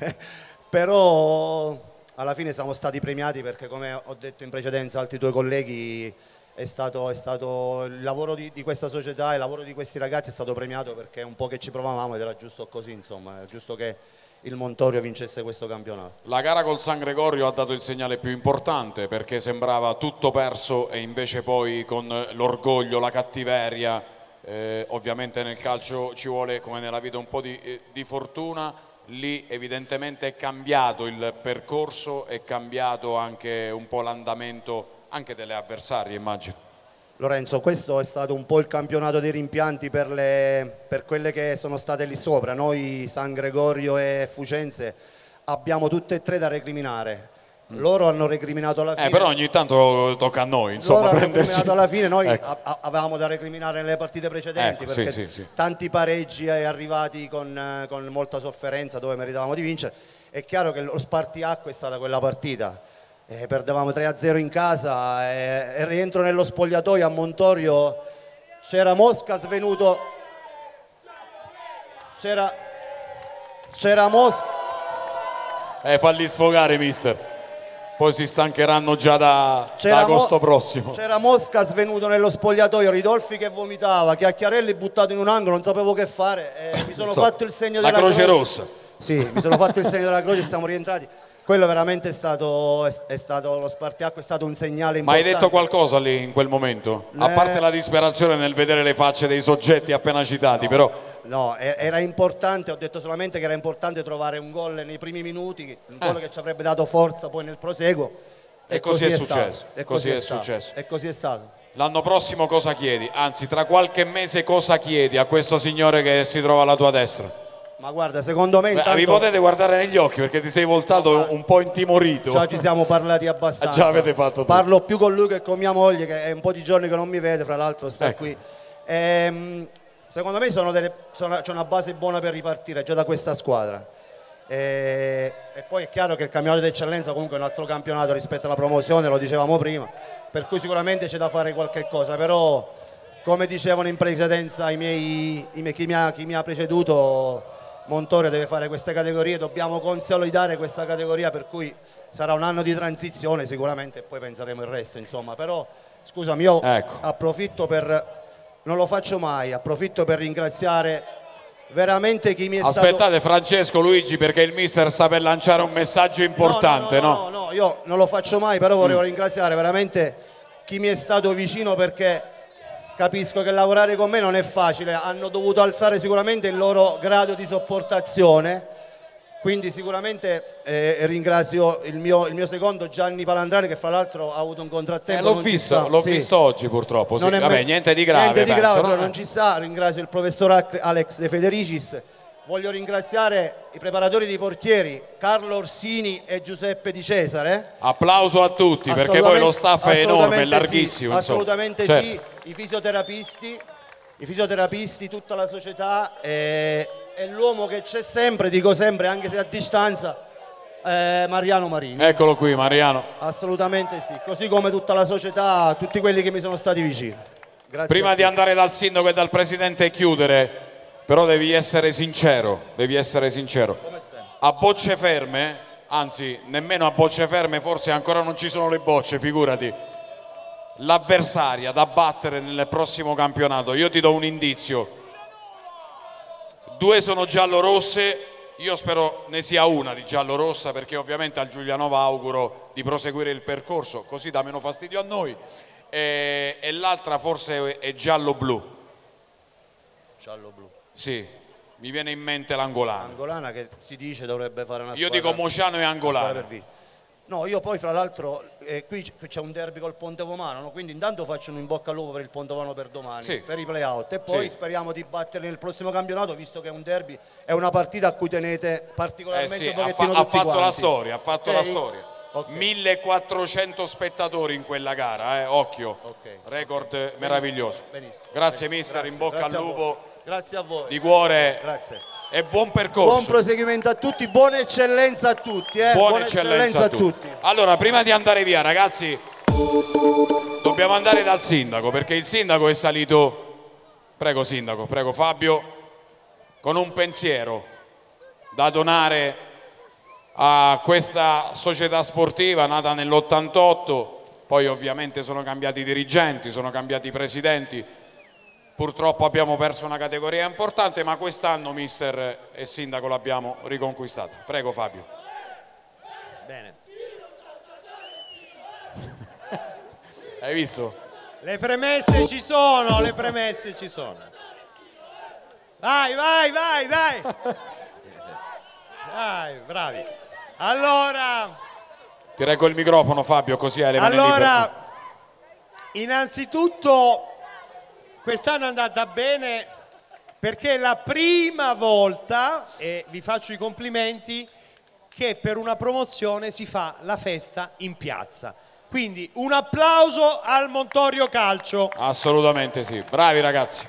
però alla fine siamo stati premiati perché, come ho detto in precedenza altri tuoi colleghi, è stato, è stato il lavoro di, di questa società, il lavoro di questi ragazzi è stato premiato perché un po' che ci provavamo ed era giusto così, insomma, era giusto che il Montorio vincesse questo campionato. La gara col San Gregorio ha dato il segnale più importante perché sembrava tutto perso e invece poi con l'orgoglio, la cattiveria, eh, ovviamente nel calcio ci vuole, come nella vita, un po' di, eh, di fortuna. Lì evidentemente è cambiato il percorso, è cambiato anche un po' l'andamento anche delle avversarie, immagino. Lorenzo, questo è stato un po' il campionato dei rimpianti per, le, per quelle che sono state lì sopra. Noi, San Gregorio e Fucense, abbiamo tutte e tre da recriminare. Loro hanno recriminato alla fine. Eh, però ogni tanto tocca a noi, insomma, loro hanno prenderci... recriminato alla fine, noi ecco. avevamo da recriminare nelle partite precedenti, ecco, perché sì, sì, sì. tanti pareggi arrivati con, con molta sofferenza dove meritavamo di vincere. È chiaro che lo spartiacque è stata quella partita. Eh, perdevamo tre a zero in casa e, e rientro nello spogliatoio a Montorio, c'era Mosca svenuto, c'era c'era Mosca. Eh, falli sfogare, mister, poi si stancheranno già da, da agosto prossimo. C'era Mosca svenuto nello spogliatoio, Ridolfi che vomitava, Chiacchiarelli buttato in un angolo, non sapevo che fare, e mi sono so, fatto il segno la della croce, croce rossa. Sì, mi sono fatto il segno della croce e siamo rientrati. Quello veramente è stato, è, è stato lo spartiacque, è stato un segnale importante. Ma hai detto qualcosa lì in quel momento? A parte la disperazione nel vedere le facce dei soggetti appena citati, no, però... No, era importante, ho detto solamente che era importante trovare un gol nei primi minuti, un gol eh. che ci avrebbe dato forza poi nel proseguo. E, e così, così è, è successo. E così, così è, è successo. E così è stato. L'anno prossimo cosa chiedi? Anzi, tra qualche mese cosa chiedi a questo signore che si trova alla tua destra? Ma guarda, secondo me intanto... Beh, vi potete guardare negli occhi perché ti sei voltato un po' intimorito. Già ci siamo parlati abbastanza. Già avete fatto tutto. Parlo più con lui che con mia moglie, che è un po' di giorni che non mi vede, fra l'altro sta ecco. qui. Ehm, secondo me sono delle, sono, c'è una base buona per ripartire già da questa squadra. E, e poi è chiaro che il campionato d'eccellenza comunque è un altro campionato rispetto alla promozione, lo dicevamo prima, per cui sicuramente c'è da fare qualche cosa, però come dicevano in precedenza i miei, i miei, chi, mi ha, chi mi ha preceduto... Montorio deve fare queste categorie, dobbiamo consolidare questa categoria, per cui sarà un anno di transizione sicuramente e poi penseremo il resto, insomma. Però scusami, io ecco. approfitto per, non lo faccio mai, approfitto per ringraziare veramente chi mi è Aspettate, stato... Aspettate Francesco, Luigi, perché il mister sta per lanciare un messaggio importante, no? No, no, no, no, no, io non lo faccio mai, però volevo mm. ringraziare veramente chi mi è stato vicino, perché capisco che lavorare con me non è facile, hanno dovuto alzare sicuramente il loro grado di sopportazione, quindi sicuramente eh, ringrazio il mio, il mio secondo Gianni Palandrani, che fra l'altro ha avuto un contrattempo. Eh, l'ho visto, l'ho sì. visto oggi purtroppo, sì. Vabbè, niente di grave. Niente di penso, grave, no? però non ci sta, ringrazio il professor Alex De Federicis, voglio ringraziare i preparatori dei portieri Carlo Orsini e Giuseppe Di Cesare. Applauso a tutti, perché poi lo staff è enorme, è larghissimo. Sì, assolutamente certo. sì, i fisioterapisti, i fisioterapisti, tutta la società e, e l'uomo che c'è sempre, dico sempre, anche se a distanza, eh, Mariano Marini. Eccolo qui, Mariano. Assolutamente sì, così come tutta la società, tutti quelli che mi sono stati vicini. Grazie. Prima di andare dal sindaco e dal presidente e chiudere, però devi essere sincero, devi essere sincero. A bocce ferme, anzi nemmeno a bocce ferme, forse ancora non ci sono le bocce, figurati. L'avversaria da battere nel prossimo campionato, io ti do un indizio. Due sono giallo-rosse, io spero ne sia una di giallo-rossa, perché ovviamente al Giulianova auguro di proseguire il percorso, così dà meno fastidio a noi, e, e l'altra forse è giallo-blu. Giallo-blu. Sì, mi viene in mente l'Angolana. Angolana che si dice dovrebbe fare una Io squadra. dico Mociano e Angolana. No, io poi fra l'altro eh, qui c'è un derby col Pontevomano, no? Quindi intanto faccio un in bocca al lupo per il Pontevomano per domani, sì. per i play-out, e poi sì. speriamo di battere nel prossimo campionato, visto che è un derby, è una partita a cui tenete particolarmente eh sì, un pochettino ha, fa tutti ha fatto quanti. la storia, ha fatto okay. la storia. Okay. millequattrocento spettatori in quella gara, eh? Occhio, okay. record benissimo, meraviglioso. Benissimo, grazie benissimo. mister, Grazie, in bocca grazie al lupo. Grazie a voi. Di cuore. Grazie. E buon percorso. Buon proseguimento a tutti, buona eccellenza a tutti. Eh? Buona, buona eccellenza, eccellenza a tutti. tutti. Allora, prima di andare via, ragazzi, dobbiamo andare dal sindaco, perché il sindaco è salito. Prego sindaco, prego Fabio, con un pensiero da donare a questa società sportiva nata nell'ottantotto, poi ovviamente sono cambiati i dirigenti, sono cambiati i presidenti. Purtroppo abbiamo perso una categoria importante, ma quest'anno mister e sindaco l'abbiamo riconquistata. Prego Fabio. Bene. Hai visto? Le premesse ci sono, le premesse ci sono. Vai, vai, vai, dai. Dai, bravi. Allora... Ti reggo il microfono Fabio, così hai le mani libere. Allora, innanzitutto... Quest'anno è andata bene perché è la prima volta, e vi faccio i complimenti, che per una promozione si fa la festa in piazza. Quindi un applauso al Montorio Calcio. Assolutamente sì, bravi ragazzi.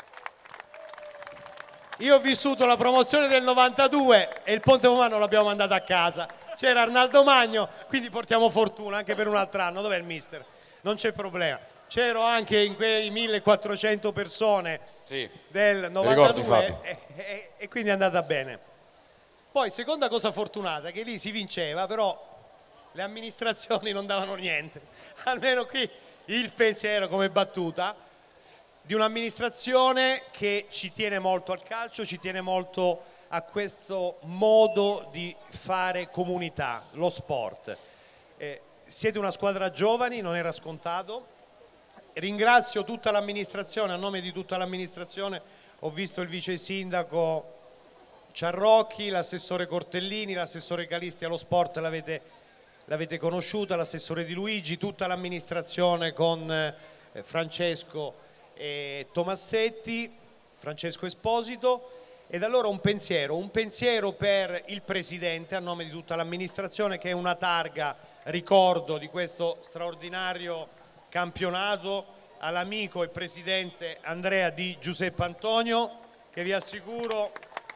Io ho vissuto la promozione del novantadue e il Pontevomano l'abbiamo mandato a casa. C'era Arnaldo Magno, quindi portiamo fortuna anche per un altro anno. Dov'è il mister? Non c'è problema. C'ero anche in quei millequattrocento persone sì, del novantadue e, e, e quindi è andata bene. Poi seconda cosa fortunata, che lì si vinceva, però le amministrazioni non davano niente. Almeno qui il pensiero come battuta di un'amministrazione che ci tiene molto al calcio, ci tiene molto a questo modo di fare comunità, lo sport. Eh, siete una squadra giovani, non era scontato. Ringrazio tutta l'amministrazione, a nome di tutta l'amministrazione ho visto il vice sindaco Ciarrocchi, l'assessore Cortellini, l'assessore Calisti allo sport, l'avete l'avete conosciuta, l'assessore Di Luigi, tutta l'amministrazione con eh, Francesco e Tomassetti, Francesco Esposito, ed allora un pensiero, un pensiero per il presidente a nome di tutta l'amministrazione, che è una targa ricordo di questo straordinario campionato, all'amico e presidente Andrea Di Giuseppe Antonio, che vi assicuro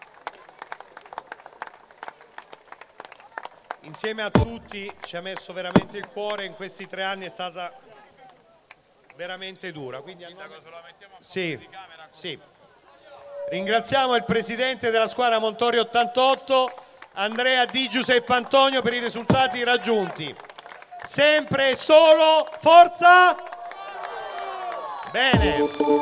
insieme a tutti ci ha messo veramente il cuore. In questi tre anni è stata veramente dura. Quindi a nome... sì, sì. Ringraziamo il presidente della squadra Montorio ottantotto, Andrea Di Giuseppe Antonio, per i risultati raggiunti. Sempre e solo forza! Bene.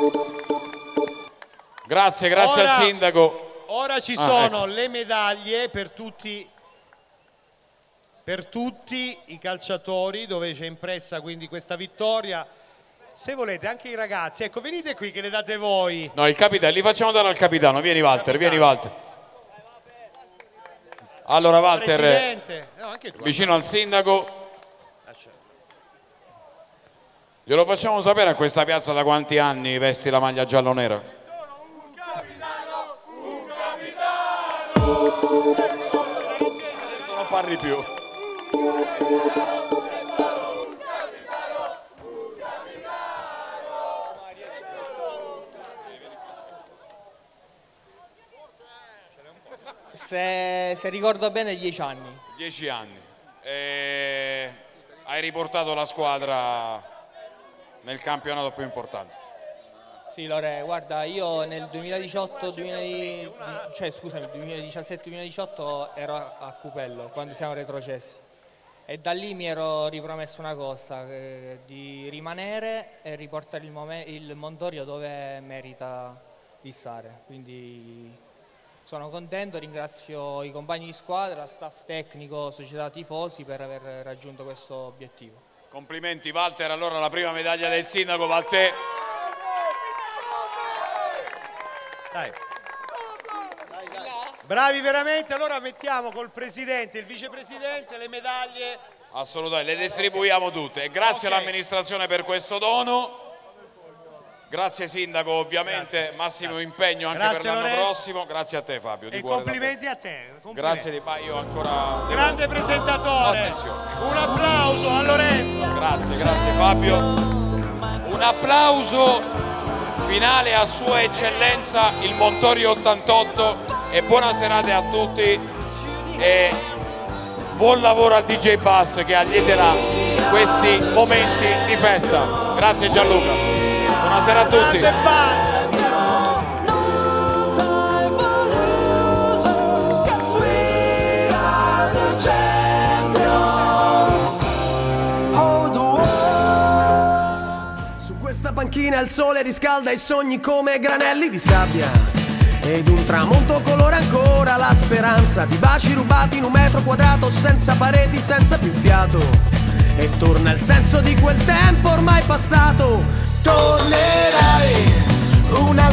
Grazie, grazie ora, al sindaco. Ora ci ah, sono ecco. le medaglie per tutti, per tutti i calciatori, dove c'è impressa quindi questa vittoria. Se volete anche i ragazzi, ecco, venite qui che le date voi. No, il capitano, li facciamo dare al capitano. Vieni Walter, vieni Walter. Allora Walter, Presidente. No, anche tu, vicino al sindaco. Glielo facciamo sapere a questa piazza da quanti anni vesti la maglia giallo-nera? Non parli più. Se, se ricordo bene, dieci anni. Dieci anni. E hai riportato la squadra nel campionato più importante. Sì, Lore, guarda, io nel duemiladiciotto, duemila, cioè scusami, duemiladiciassette duemiladiciotto ero a Cupello quando siamo retrocessi e da lì mi ero ripromesso una cosa, eh, di rimanere e riportare il, il Montorio dove merita di stare. Quindi sono contento, ringrazio i compagni di squadra, staff tecnico, società tifosi per aver raggiunto questo obiettivo. Complimenti Walter, allora la prima medaglia del sindaco va a te. Dai. Bravi veramente, allora mettiamo col presidente e il vicepresidente le medaglie. Assolutamente, le distribuiamo tutte. E grazie Okay. all'amministrazione per questo dono. Grazie sindaco, ovviamente Grazie. massimo Grazie. impegno anche Grazie, per l'anno Lorenzo. prossimo. Grazie a te Fabio. Di E cuore complimenti davvero. a te. Complimenti. Grazie di ma io ancora. Grande presentatore. Attenzione. Un applauso a Lorenzo. Grazie, grazie Fabio. Un applauso finale a Sua Eccellenza il Montorio ottantotto e buona serata a tutti e buon lavoro al D J Bass che allieterà questi momenti di festa. Grazie Gianluca. Buonasera a tutti. Su questa panchina il sole riscalda i sogni come granelli di sabbia. Ed un tramonto colora ancora la speranza di baci rubati in un metro quadrato senza pareti, senza più fiato. E torna il senso di quel tempo ormai passato. Tornerai una